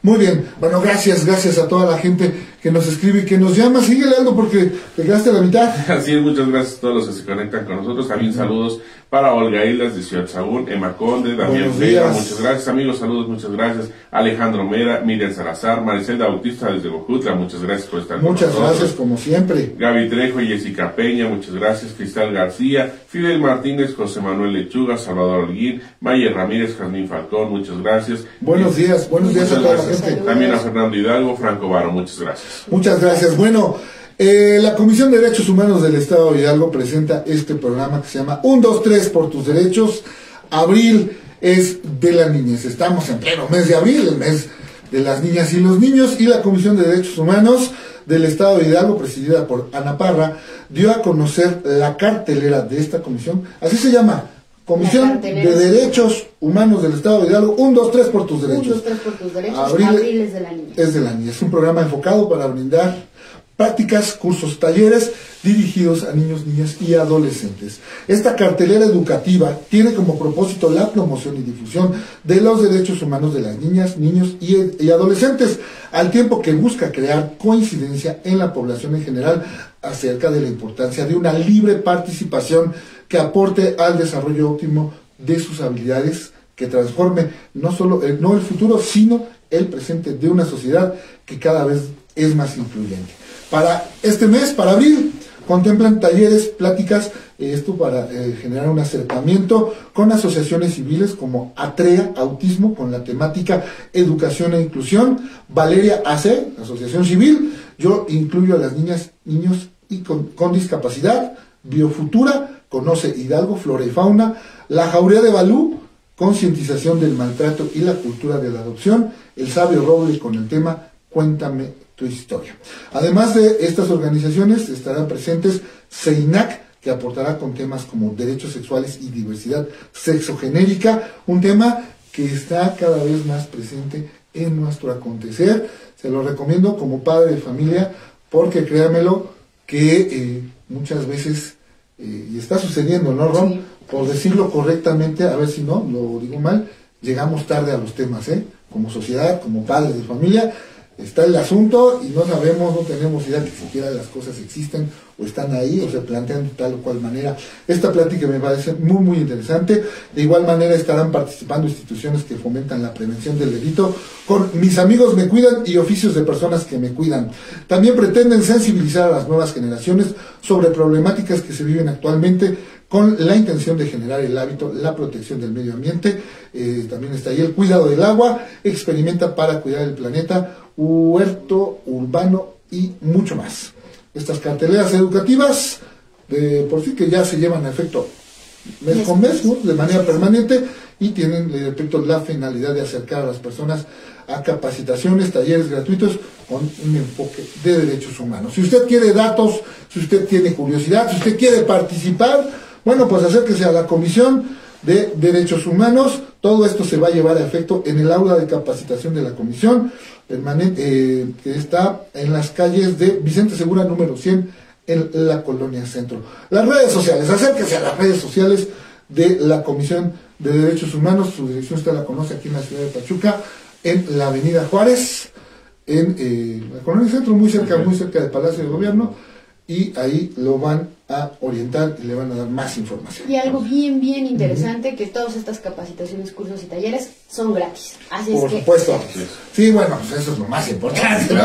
S3: Muy bien, bueno, gracias, gracias a toda la gente que nos escribe y que nos llama. Sigue Aldo porque te quedaste a la mitad.
S4: Así es, muchas gracias a todos los que se conectan con nosotros. También saludos para Olga Islas de Ciudad Sagún, Emma Conde, Damián Vega, muchas gracias amigos, saludos, muchas gracias. Alejandro Mera, Miriam Salazar, Maricelda Bautista desde Bojutla, muchas gracias por estar
S3: muchas
S4: con nosotros.
S3: Muchas gracias, como siempre.
S4: Gaby Trejo y Jessica Peña, muchas gracias. Cristal García, Fidel Martínez, José Manuel Lechuga, Salvador Holguín, Maya Ramírez, Jazmín Falcón, muchas gracias.
S3: Buenos días, buenos días a toda la gente.
S4: También a Fernando Hidalgo, Franco Varo, muchas gracias.
S3: Muchas gracias. Bueno, eh, la Comisión de Derechos Humanos del Estado de Hidalgo presenta este programa que se llama un, dos, tres por tus derechos. Abril es de la niñez. Estamos en pleno mes de abril, el mes de las niñas y los niños, y la Comisión de Derechos Humanos del Estado de Hidalgo, presidida por Ana Parra, dio a conocer la cartelera de esta comisión. Así se llama, Comisión de Derechos Humanos del Estado de Hidalgo, un, dos, tres por tus derechos.
S1: un, dos, tres por tus derechos.
S3: Abril,
S1: Abril es de la niña.
S3: Es de la niña. Es un programa enfocado para brindar prácticas, cursos, talleres dirigidos a niños, niñas y adolescentes. Esta cartelera educativa tiene como propósito la promoción y difusión de los derechos humanos de las niñas, niños y, y adolescentes, al tiempo que busca crear coincidencia en la población en general acerca de la importancia de una libre participación que aporte al desarrollo óptimo de sus habilidades, que transforme no solo el, no el futuro, sino el presente de una sociedad que cada vez es más influyente. Para este mes, para abril, contemplan talleres, pláticas, eh, esto para eh, generar un acercamiento con asociaciones civiles como ATREA, Autismo, con la temática Educación e Inclusión, Valeria A C, Asociación Civil, yo incluyo a las niñas, niños y con, con discapacidad, Biofutura, Conoce Hidalgo, Flora y Fauna, La Jauría de Balú, Concientización del maltrato y la cultura de la adopción, El Sabio Roble con el tema Cuéntame tu historia. Además de estas organizaciones estarán presentes CEINAC, que aportará con temas como derechos sexuales y diversidad sexogenérica, un tema que está cada vez más presente en nuestro acontecer. Se lo recomiendo como padre de familia, porque créanmelo que eh, muchas veces, eh, y está sucediendo, ¿no, Ron? Sí. Por decirlo correctamente, a ver si no, lo digo mal, llegamos tarde a los temas, ¿eh? Como sociedad, como padres de familia, está el asunto y no sabemos, no tenemos idea que siquiera las cosas existen o están ahí o se plantean de tal o cual manera. Esta plática me parece muy muy interesante. De igual manera estarán participando instituciones que fomentan la prevención del delito con Mis Amigos Me Cuidan y Oficios de Personas que Me Cuidan. También pretenden sensibilizar a las nuevas generaciones sobre problemáticas que se viven actualmente con la intención de generar el hábito, la protección del medio ambiente. Eh, también está ahí el cuidado del agua, experimenta para cuidar el planeta, huerto urbano y mucho más. Estas carteleras educativas, de por sí que ya se llevan a efecto mes con mes, ¿no? De manera permanente, y tienen, le repito, la finalidad de acercar a las personas a capacitaciones, talleres gratuitos con un enfoque de derechos humanos. Si usted quiere datos, si usted tiene curiosidad, si usted quiere participar, bueno, pues acérquese a la Comisión de Derechos Humanos. Todo esto se va a llevar a efecto en el aula de capacitación de la Comisión permanente, eh, que está en las calles de Vicente Segura número cien en la Colonia Centro. Las redes sociales, acérquese a las redes sociales de la Comisión de Derechos Humanos. Su dirección usted la conoce aquí en la ciudad de Pachuca, en la Avenida Juárez, en eh, la Colonia Centro, muy cerca, muy cerca del Palacio de Gobierno, y ahí lo van a orientar y le van a dar más información.
S1: Y algo bien, bien interesante, uh-huh, que todas estas capacitaciones, cursos y talleres son gratis. Así
S3: Por
S1: es que...
S3: supuesto. Sí, bueno, pues eso es lo más importante,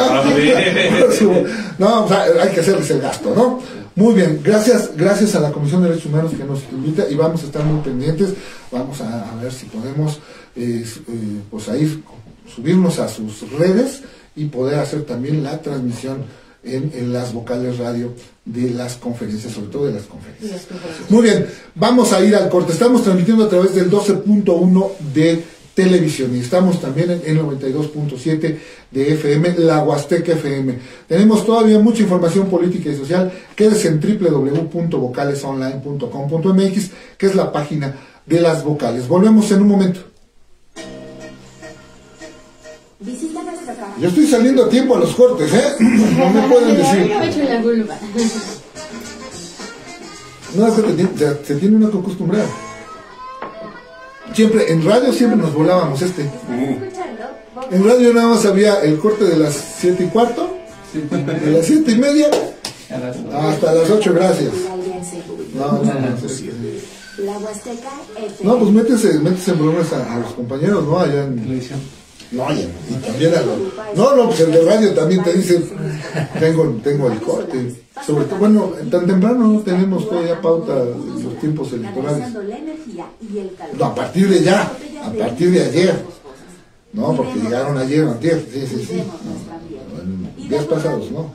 S3: ¿no? No, o sea, hay que hacerles el gasto, ¿no? Muy bien, gracias, gracias a la Comisión de Derechos Humanos que nos invita, y vamos a estar muy pendientes. Vamos a, a ver si podemos eh, eh, pues ahí subirnos a sus redes y poder hacer también la transmisión En, en las vocales radio de las conferencias, sobre todo de las conferencias. las conferencias. Muy bien, vamos a ir al corte. Estamos transmitiendo a través del doce punto uno de televisión y estamos también en el noventa y dos punto siete de F M, la Huasteca F M. Tenemos todavía mucha información política y social. Quédese en doble u doble u doble u punto vocales online punto com punto m x, que es la página de las vocales. Volvemos en un momento.
S2: Visita nuestra caja.
S3: Yo estoy saliendo a tiempo a los cortes, ¿eh? No me pueden decir. No, es que te, te, se tiene uno que acostumbrar. Siempre, en radio siempre nos volábamos este.
S2: Estás escuchando
S3: En radio nada más había el corte de las siete y cuarto, de las siete y media hasta las ocho, gracias. No, no, no,
S2: La Huasteca F M.
S3: no, pues métese, métese en problemas a, a los compañeros, ¿no? Allá en televisión. No, ya, y también a los... No, no, pues el de radio también te dice, tengo, tengo el corte. Sobre todo, bueno, tan temprano no tenemos todavía pauta en los tiempos electorales. No, a partir de ya, a partir de ayer. No, porque llegaron ayer o antier, sí, sí, sí. No, en días pasados, ¿no?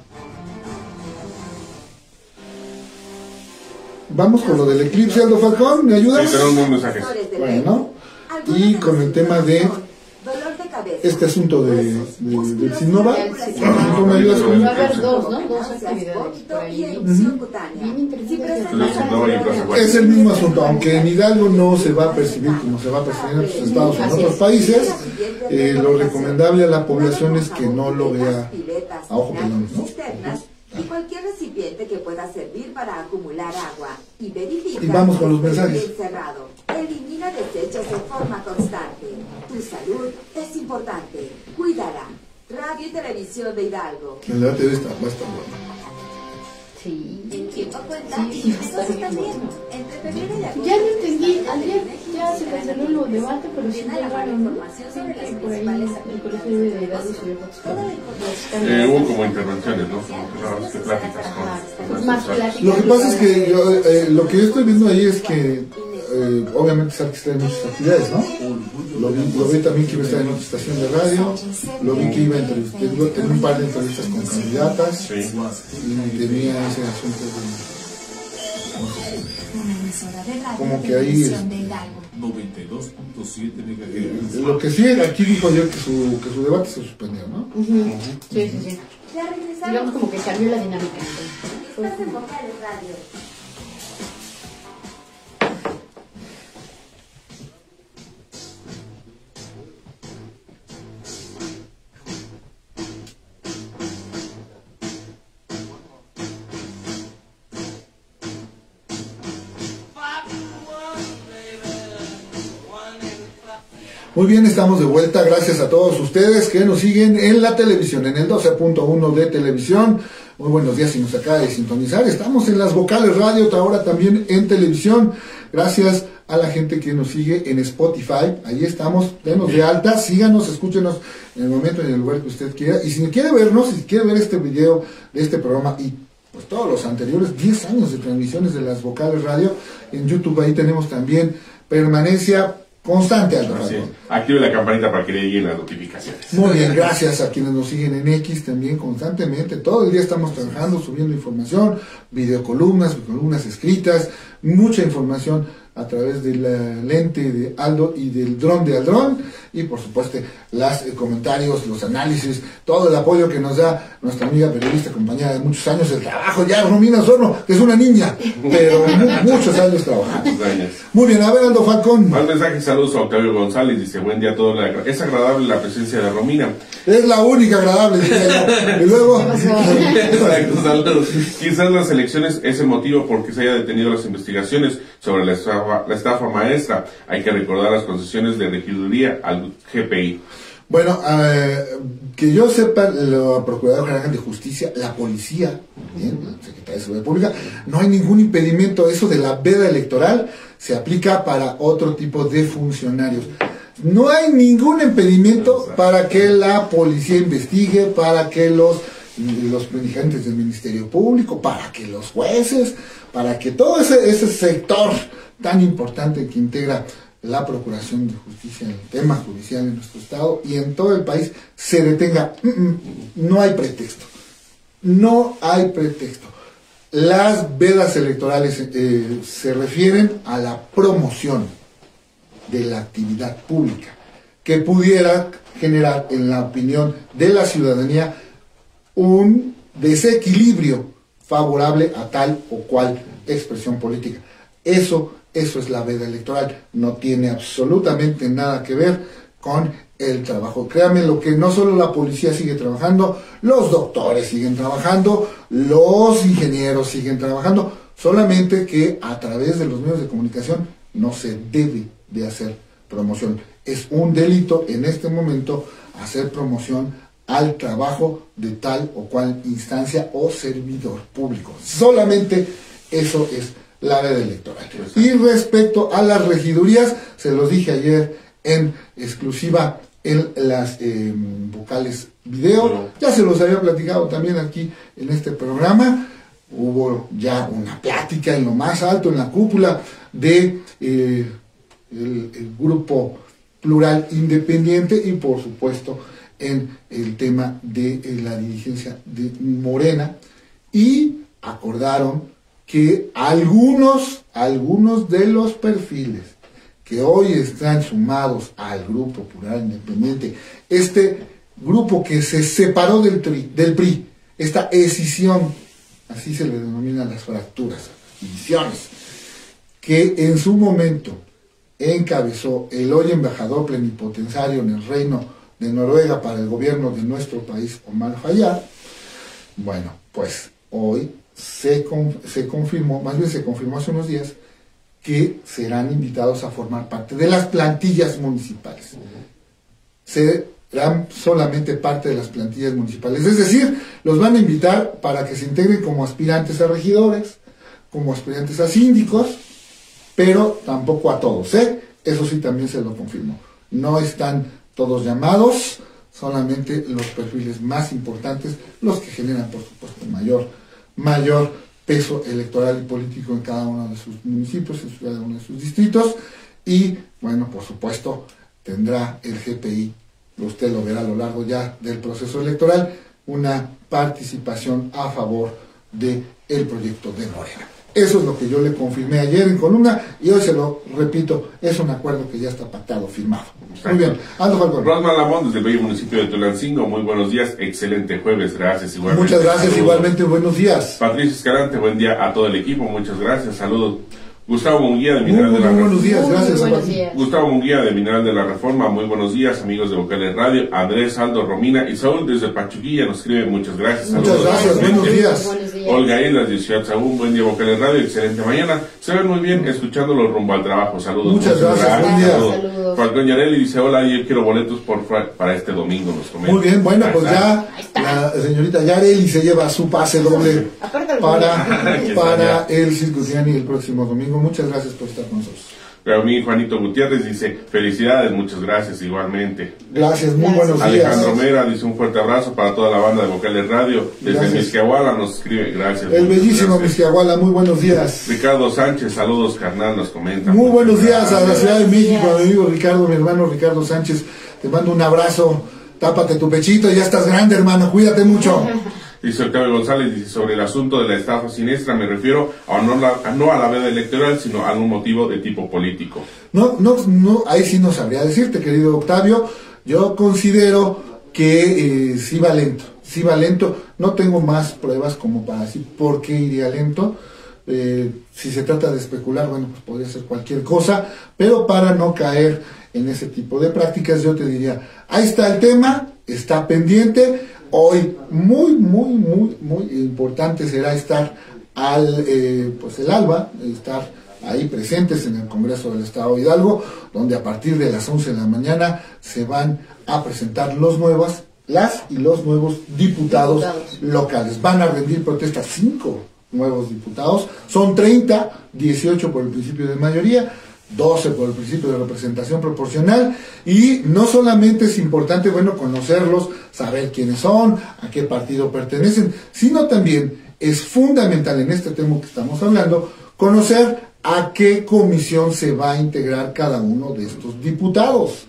S3: Vamos con lo del eclipse, Aldo Falcón, ¿me ayudas?
S4: Sí, tenemos un mensaje.
S3: Bueno, y con el tema de este asunto de, de, del Sinova, ¿cómo me ayudas con
S1: Va a haber dos, ¿no? Dos actividades por ahí. Bien interesante.
S3: Es el mismo asunto, aunque en Hidalgo no se va a percibir como se va a percibir en otros estados o en otros países, eh, lo recomendable a la población es que no lo vea a ojo pelón, ¿no?
S2: Y cualquier recipiente que pueda servir para acumular agua. Y verifica
S3: Y vamos con los mensajes.
S2: que esté bien cerrado. Elimina desechos de forma constante. Tu salud es importante. Cuídala. Radio y Televisión de Hidalgo.
S3: El debate de esta va a estar bueno.
S1: Sí.
S2: En tiempo cuenta
S1: Sí,
S2: y
S1: sí,
S2: nosotros
S1: está bien
S2: también.
S1: bueno.
S2: Entre febrero y agosto.
S1: Ya lo entendí, ayer ya se canceló el debate, pero sí llegaron, ¿no? Sí, que por ahí el colegio de Hidalgo subió fotos.
S4: Eh, hubo como intervenciones, ¿no? Como que pláticas con, con
S1: Más
S4: nuestros-
S1: pláticas.
S3: Lo que pasa es que yo, eh, lo que yo estoy viendo ahí es que eh, obviamente sabe que está en muchas actividades, ¿no? Lo vi, lo vi también que iba a estar en otra estación de radio, lo vi que iba a entrevistar, iba a tener un par de entrevistas con candidatas,
S4: Sí.
S3: y tenía ese asunto de... Como que ahí es-
S10: noventa y dos punto siete megahertz.
S3: lo que sí, aquí dijo ayer que su, que su debate se suspendió, ¿no?
S1: Ujú. Sí, sí, sí.
S2: Ya regresamos.
S1: Digamos como que cambió la dinámica. entonces.
S2: Estás en Vocales Radio.
S3: Muy bien, estamos de vuelta. Gracias a todos ustedes que nos siguen en la televisión, en el doce punto uno de televisión. Muy buenos días si nos acaba de sintonizar. Estamos en las Vocales Radio, ahora también en televisión. Gracias a la gente que nos sigue en Spotify. Ahí estamos, denos de alta, síganos, escúchenos en el momento y en el lugar que usted quiera. Y si quiere vernos, si quiere ver este video de este programa y pues todos los anteriores diez años de transmisiones de las Vocales Radio, en YouTube ahí tenemos también permanencia constante, Aldo
S4: Así es.
S3: Falcón.
S4: Active la campanita para que le lleguen las notificaciones.
S3: Muy bien, gracias a quienes nos siguen en X también constantemente. Todo el día estamos trabajando, subiendo información, videocolumnas, columnas escritas, mucha información a través de la lente de Aldo y del dron de Aldrón. Y por supuesto, los eh, comentarios, los análisis, todo el apoyo que nos da nuestra amiga periodista, compañera de muchos años, el trabajo ya, Romina Osorno, que es una niña, pero mu- muchos años trabajando.
S4: Muchos años.
S3: Muy bien, a ver, Aldo Falcón.
S4: Más mensajes, saludos a Octavio González, dice, buen día a todos, la- es agradable la presencia de Romina.
S3: Es la única agradable, diría yo. Y luego...
S4: Exacto, saludos. Quizás las elecciones es el motivo por que se haya detenido las investigaciones sobre la estafa, la estafa maestra. Hay que recordar las concesiones de regiduría al G P I.
S3: Bueno, eh, que yo sepa, la Procuradora General de Justicia, la Policía, ¿bien? La Secretaría de Seguridad Pública, no hay ningún impedimento. Eso de la veda electoral se aplica para otro tipo de funcionarios. No hay ningún impedimento para que la policía investigue, para que los, los dirigentes del Ministerio Público, para que los jueces, para que todo ese, ese sector tan importante que integra la Procuración de Justicia en el tema judicial en nuestro estado y en todo el país se detenga. Mm, mm, no hay pretexto. No hay pretexto. Las vedas electorales eh, se refieren a la promoción de la actividad pública que pudiera generar en la opinión de la ciudadanía un desequilibrio favorable a tal o cual expresión política. Eso, eso es la veda electoral. No tiene absolutamente nada que ver con el trabajo. Créanme lo que no solo la policía sigue trabajando, los doctores siguen trabajando, los ingenieros siguen trabajando, solamente que a través de los medios de comunicación no se debe de hacer promoción. Es un delito en este momento hacer promoción al trabajo de tal o cual instancia o servidor público. Solamente eso es la veda electoral. Y respecto a las regidurías, se los dije ayer en exclusiva en las eh, vocales video, ya se los había platicado también aquí en este programa. Hubo ya una plática en lo más alto, en la cúpula de eh, el, el grupo plural independiente y por supuesto en el tema de eh, la dirigencia de Morena, y acordaron que algunos, algunos de los perfiles que hoy están sumados al grupo plural independiente, este grupo que se separó del, tri, del P R I, esta escisión, así se le denominan las fracturas, divisiones, que en su momento encabezó el hoy embajador plenipotenciario en el Reino de Noruega para el gobierno de nuestro país, Omar Fayad. Bueno, pues hoy se, se confirmó, más bien se confirmó hace unos días, que serán invitados a formar parte de las plantillas municipales. Serán solamente parte de las plantillas municipales, es decir, los van a invitar para que se integren como aspirantes a regidores, como aspirantes a síndicos, pero tampoco a todos, ¿eh? Eso sí también se lo confirmó. No están todos llamados, solamente los perfiles más importantes, los que generan, por supuesto, mayor, mayor peso electoral y político en cada uno de sus municipios, en cada uno de sus distritos, y, bueno, por supuesto, tendrá el G P I, usted lo verá a lo largo ya del proceso electoral, una participación a favor del proyecto de Morena. Eso es lo que yo le confirmé ayer en columna y hoy se lo repito, es un acuerdo que ya está pactado, firmado. Muy bien, Aldo Falcón.
S4: Rosma Lamón, desde el bello municipio de Tulancingo, muy buenos días, excelente jueves, gracias igualmente.
S3: Muchas gracias, saludos. Igualmente, buenos días.
S4: Patricio Escalante, buen día a todo el equipo, muchas gracias, saludos. Gustavo Munguía de Mineral
S3: muy,
S4: de la
S3: muy buenos días, gracias.
S1: Muy buenos días.
S4: Gustavo Munguía de Mineral de la Reforma, muy buenos días, amigos de Vocales Radio. Andrés, Aldo, Romina y Saúl desde Pachuquilla nos escribe, muchas gracias.
S3: Muchas
S4: saludos.
S3: gracias, buenos días.
S1: Buenos días.
S4: Olga Islas de Ciudad Sagún, buen día Vocales Radio, excelente mañana. Se ven muy bien escuchándolo rumbo al trabajo, saludos.
S3: Muchas gracias, buen día.
S4: Saludos.
S1: Saludos.
S4: Falcón Yareli dice, hola, yo quiero boletos por para este domingo, nos comenta.
S3: Muy bien, bueno, pues ya la señorita Yareli se lleva su pase doble para, para el Circutiani el próximo domingo. Muchas gracias por estar con nosotros.
S4: Pero a mí Juanito Gutiérrez dice, felicidades, muchas gracias igualmente.
S3: Gracias, muy
S1: Gracias.
S3: buenos días.
S4: Alejandro Mera dice un fuerte abrazo para toda la banda de Vocales Radio. Desde
S3: Gracias.
S4: Misquiahuala nos escribe, gracias.
S3: El
S4: muchas
S3: bellísimo
S4: gracias.
S3: Misquiahuala, muy buenos días.
S4: Ricardo Sánchez, saludos carnal, nos comenta.
S3: Muy
S4: Muchas
S3: buenos días a la
S4: gracias.
S3: Ciudad de México,
S1: Gracias.
S3: a mi amigo Ricardo, mi hermano Ricardo Sánchez. Te mando un abrazo, tápate tu pechito, ya estás grande, hermano, cuídate mucho.
S4: Dice Octavio González, dice, sobre el asunto de la estafa siniestra, me refiero a no, la, a no a la veda electoral, sino a algún motivo de tipo político.
S3: No, no, no, ahí sí no sabría decirte, querido Octavio. Yo considero que eh, sí va lento, sí va lento. No tengo más pruebas como para decir por qué iría lento. Eh, si se trata de especular, bueno, pues podría ser cualquier cosa, pero para no caer en ese tipo de prácticas, yo te diría, ahí está el tema, está pendiente. Hoy muy, muy, muy, muy importante será estar al, eh, pues el alba, estar ahí presentes en el Congreso del Estado de Hidalgo, donde a partir de las once de la mañana se van a presentar los nuevos, las y los nuevos diputados,
S1: Diputados.
S3: locales. Van a rendir protesta cinco nuevos diputados, son treinta, dieciocho por el principio de mayoría, doce por el principio de representación proporcional, y no solamente es importante, bueno, conocerlos, saber quiénes son, a qué partido pertenecen, sino también es fundamental en este tema que estamos hablando, conocer a qué comisión se va a integrar cada uno de estos diputados.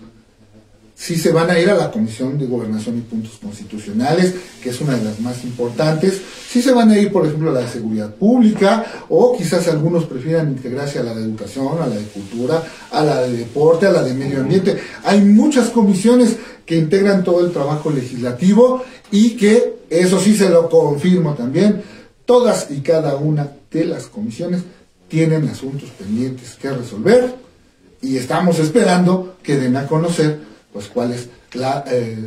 S3: Si se van a ir a la Comisión de Gobernación y Puntos Constitucionales, que es una de las más importantes, si se van a ir, por ejemplo, a la de Seguridad Pública, o quizás algunos prefieran integrarse a la de Educación, a la de Cultura, a la de Deporte, a la de Medio Ambiente. Hay muchas comisiones que integran todo el trabajo legislativo y que, eso sí se lo confirmo también, todas y cada una de las comisiones tienen asuntos pendientes que resolver y estamos esperando que den a conocer pues cuál es la, eh,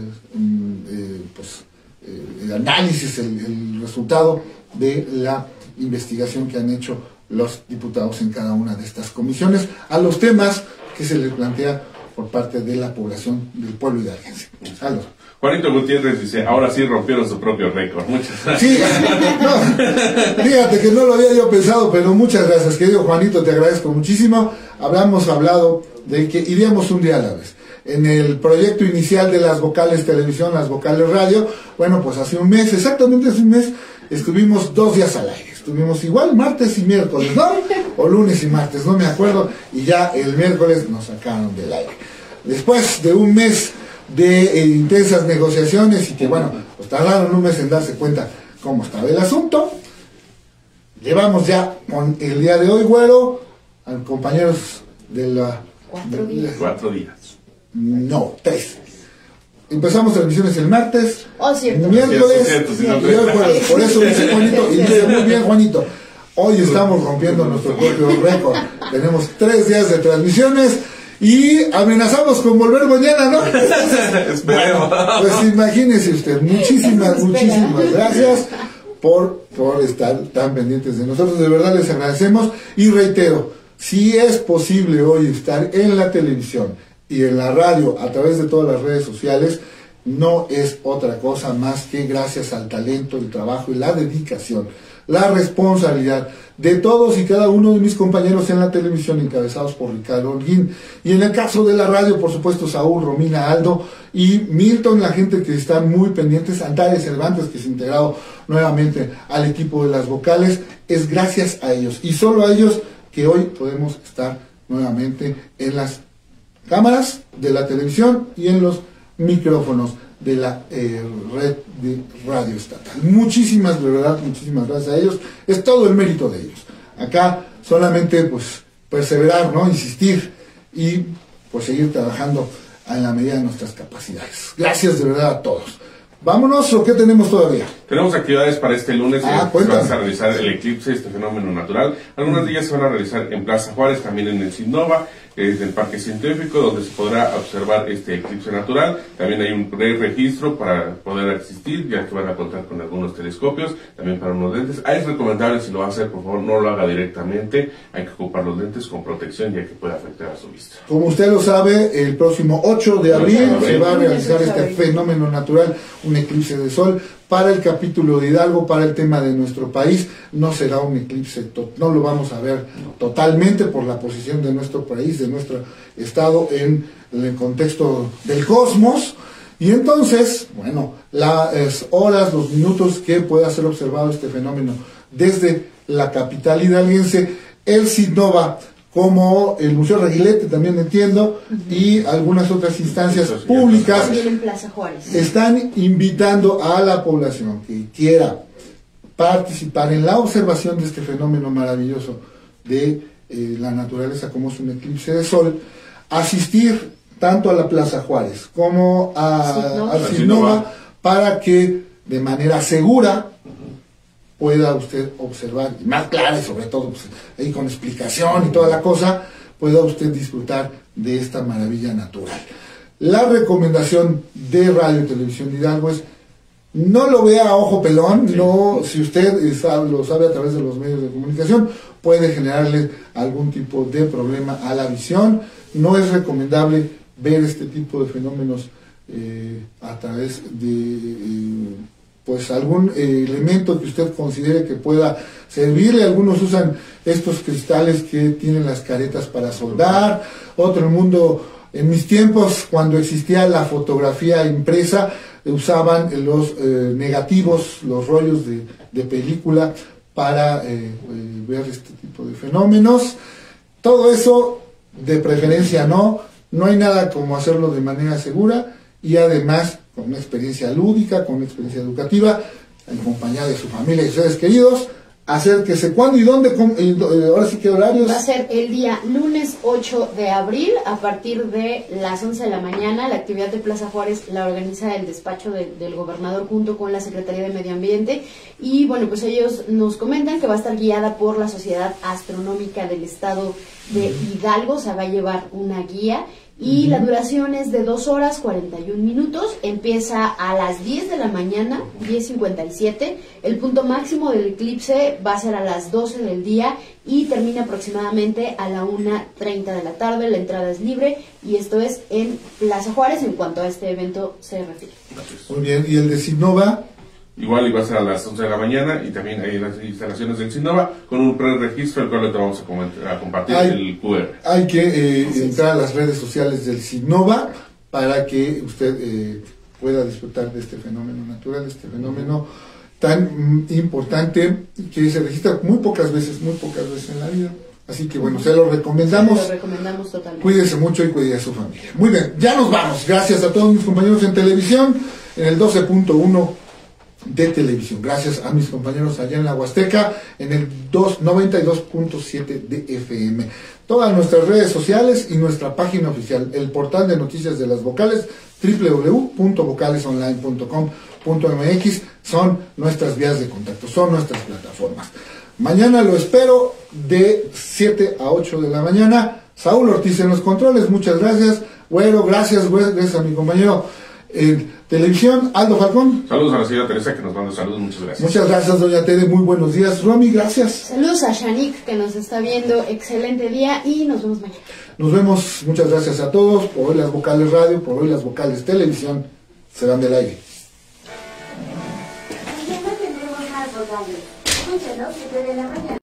S3: eh, pues, eh, el análisis, el, el resultado de la investigación que han hecho los diputados en cada una de estas comisiones a los temas que se les plantea por parte de la población del pueblo hidalguense. Aldo.
S4: Juanito Gutiérrez dice, ahora sí rompieron su propio récord. Muchas gracias.
S3: Sí, no, fíjate que no lo había yo pensado, pero muchas gracias, querido Juanito, te agradezco muchísimo. Hablamos hablado de que iríamos un día a la vez. En el proyecto inicial de las vocales televisión, las vocales radio, bueno, pues hace un mes, exactamente hace un mes, estuvimos dos días al aire. Estuvimos igual martes y miércoles, ¿no? O lunes y martes, no me acuerdo, y ya el miércoles nos sacaron del aire. Después de un mes de eh, intensas negociaciones y que, bueno, pues tardaron un mes en darse cuenta cómo estaba el asunto, llevamos ya con el día de hoy, güero, a compañeros de la...
S1: Cuatro días.
S4: Cuatro días.
S3: No, tres. Empezamos transmisiones el martes,
S1: Oh, cierto.
S3: miércoles,
S4: Cierto, cierto,
S3: y
S4: cierto.
S3: hoy jueves. Por eso dice Juanito, y dice muy bien Juanito, hoy estamos rompiendo nuestro propio récord. Tenemos tres días de transmisiones y amenazamos con volver mañana, ¿no?
S4: Esperemos.
S3: Pues imagínese usted, muchísimas, muchísimas gracias por, por estar tan pendientes de nosotros. De verdad les agradecemos y reitero, si es posible hoy estar en la televisión y en la radio a través de todas las redes sociales, no es otra cosa más que gracias al talento, el trabajo y la dedicación, la responsabilidad de todos y cada uno de mis compañeros en la televisión, encabezados por Ricardo Holguín, y en el caso de la radio, por supuesto, Saúl, Romina, Aldo y Milton, la gente que está muy pendientes, Antares Cervantes, que se ha integrado nuevamente al equipo de las vocales. Es gracias a ellos y solo a ellos que hoy podemos estar nuevamente en las cámaras de la televisión y en los micrófonos de la eh, red de radio estatal. Muchísimas, de verdad, muchísimas gracias a ellos. Es todo el mérito de ellos. Acá solamente pues perseverar, ¿no? Insistir y pues seguir trabajando en la medida de nuestras capacidades. Gracias de verdad a todos. Vámonos, ¿o qué tenemos todavía?
S4: Tenemos actividades para este lunes.
S3: Ah,
S4: eh,
S3: cuéntame.
S4: Vamos a realizar el eclipse, este fenómeno natural. Algunas de ellas se van a realizar en Plaza Juárez, también en el Sinnova, en el Parque Científico, donde se podrá observar este eclipse natural. También hay un pre-registro para poder asistir, ya que van a contar con algunos telescopios, también para unos lentes. Ah, es recomendable, si lo va a hacer, por favor, no lo haga directamente. Hay que ocupar los lentes con protección, ya que puede afectar a su vista.
S3: Como usted lo sabe, el próximo ocho de abril
S4: ocho de
S3: se
S4: abril.
S3: va a realizar este fenómeno natural, un eclipse de sol. Para el capítulo de Hidalgo, para el tema de nuestro país, no será un eclipse, to- no lo vamos a ver totalmente por la posición de nuestro país, de nuestro estado en el contexto del cosmos. Y entonces, bueno, las horas, los minutos que pueda ser observado este fenómeno desde la capital hidalguense, el Sinnova, como el Museo Reguilete, también entiendo, y algunas otras instancias públicas,
S1: También en Plaza Juárez.
S3: están invitando a la población que quiera participar en la observación de este fenómeno maravilloso de eh, la naturaleza como es un eclipse de sol, asistir tanto a la Plaza Juárez como a,
S1: Sinnova.
S3: al Sinnova para que de manera segura pueda usted observar, y más clara y sobre todo pues, ahí con explicación y toda la cosa, pueda usted disfrutar de esta maravilla natural. La recomendación de Radio y Televisión de Hidalgo es no lo vea a ojo pelón, no, si usted sabe, lo sabe a través de los medios de comunicación, puede generarle algún tipo de problema a la visión. No es recomendable ver este tipo de fenómenos eh, a través de eh, pues algún eh, elemento que usted considere que pueda servirle. Algunos usan estos cristales que tienen las caretas para soldar. Otro mundo, en mis tiempos, cuando existía la fotografía impresa, usaban los eh, negativos, los rollos de, de película para eh, eh, ver este tipo de fenómenos. Todo eso, de preferencia no, no hay nada como hacerlo de manera segura y además con una experiencia lúdica, con una experiencia educativa, en compañía de su familia y seres queridos. Acérquese. ¿Cuándo y dónde? Con, y, ahora sí, ¿qué horarios?
S1: Va a ser el día lunes ocho de abril a partir de las once de la mañana. La actividad de Plaza Juárez la organiza el despacho de, del gobernador junto con la Secretaría de Medio Ambiente. Y bueno, pues ellos nos comentan que va a estar guiada por la Sociedad Astronómica del Estado de Hidalgo. O sea, va a llevar una guía. y uh-huh. la duración es de dos horas cuarenta y un minutos, empieza a las diez de la mañana, diez cincuenta y siete, el punto máximo del eclipse va a ser a las doce del día y termina aproximadamente a la una treinta de la tarde, la entrada es libre y esto es en Plaza Juárez en cuanto a este evento se refiere.
S3: Muy bien, ¿y el de Sinova?
S4: Igual iba a ser a las once de la mañana y también hay las instalaciones del Sinova con un pre-registro, el cual te vamos a, comentar, a compartir hay, el cu erre.
S3: Hay que eh, entrar a las redes sociales del Sinova para que usted eh, pueda disfrutar de este fenómeno natural, de este fenómeno tan mm, importante que se registra muy pocas veces, muy pocas veces en la vida. Así que bueno, se lo recomendamos.
S1: Se lo recomendamos totalmente.
S3: Cuídese mucho y cuide a su familia. Muy bien, ya nos vamos. Gracias a todos mis compañeros en televisión, en el doce punto uno de televisión. Gracias a mis compañeros allá en la Huasteca, en el noventa y dos punto siete de efe eme. Todas nuestras redes sociales y nuestra página oficial, el portal de noticias de las vocales, doble u doble u doble u punto vocales online punto com punto eme equis, son nuestras vías de contacto, son nuestras plataformas. Mañana lo espero de siete a ocho de la mañana. Saúl Ortiz en los controles, muchas gracias. Güero, gracias, gracias a mi compañero en televisión, Aldo Falcón.
S4: Saludos a la señora Teresa que nos manda saludos, muchas gracias.
S3: Muchas gracias, doña Tere, muy buenos días. Romy, gracias.
S1: Saludos a Shanik que nos está viendo, excelente día y nos vemos mañana.
S3: Nos vemos, muchas gracias a todos. Por hoy las vocales radio, por hoy las vocales televisión serán del aire.
S2: Mañana tendremos más vocales. Escúchenos siete de la mañana.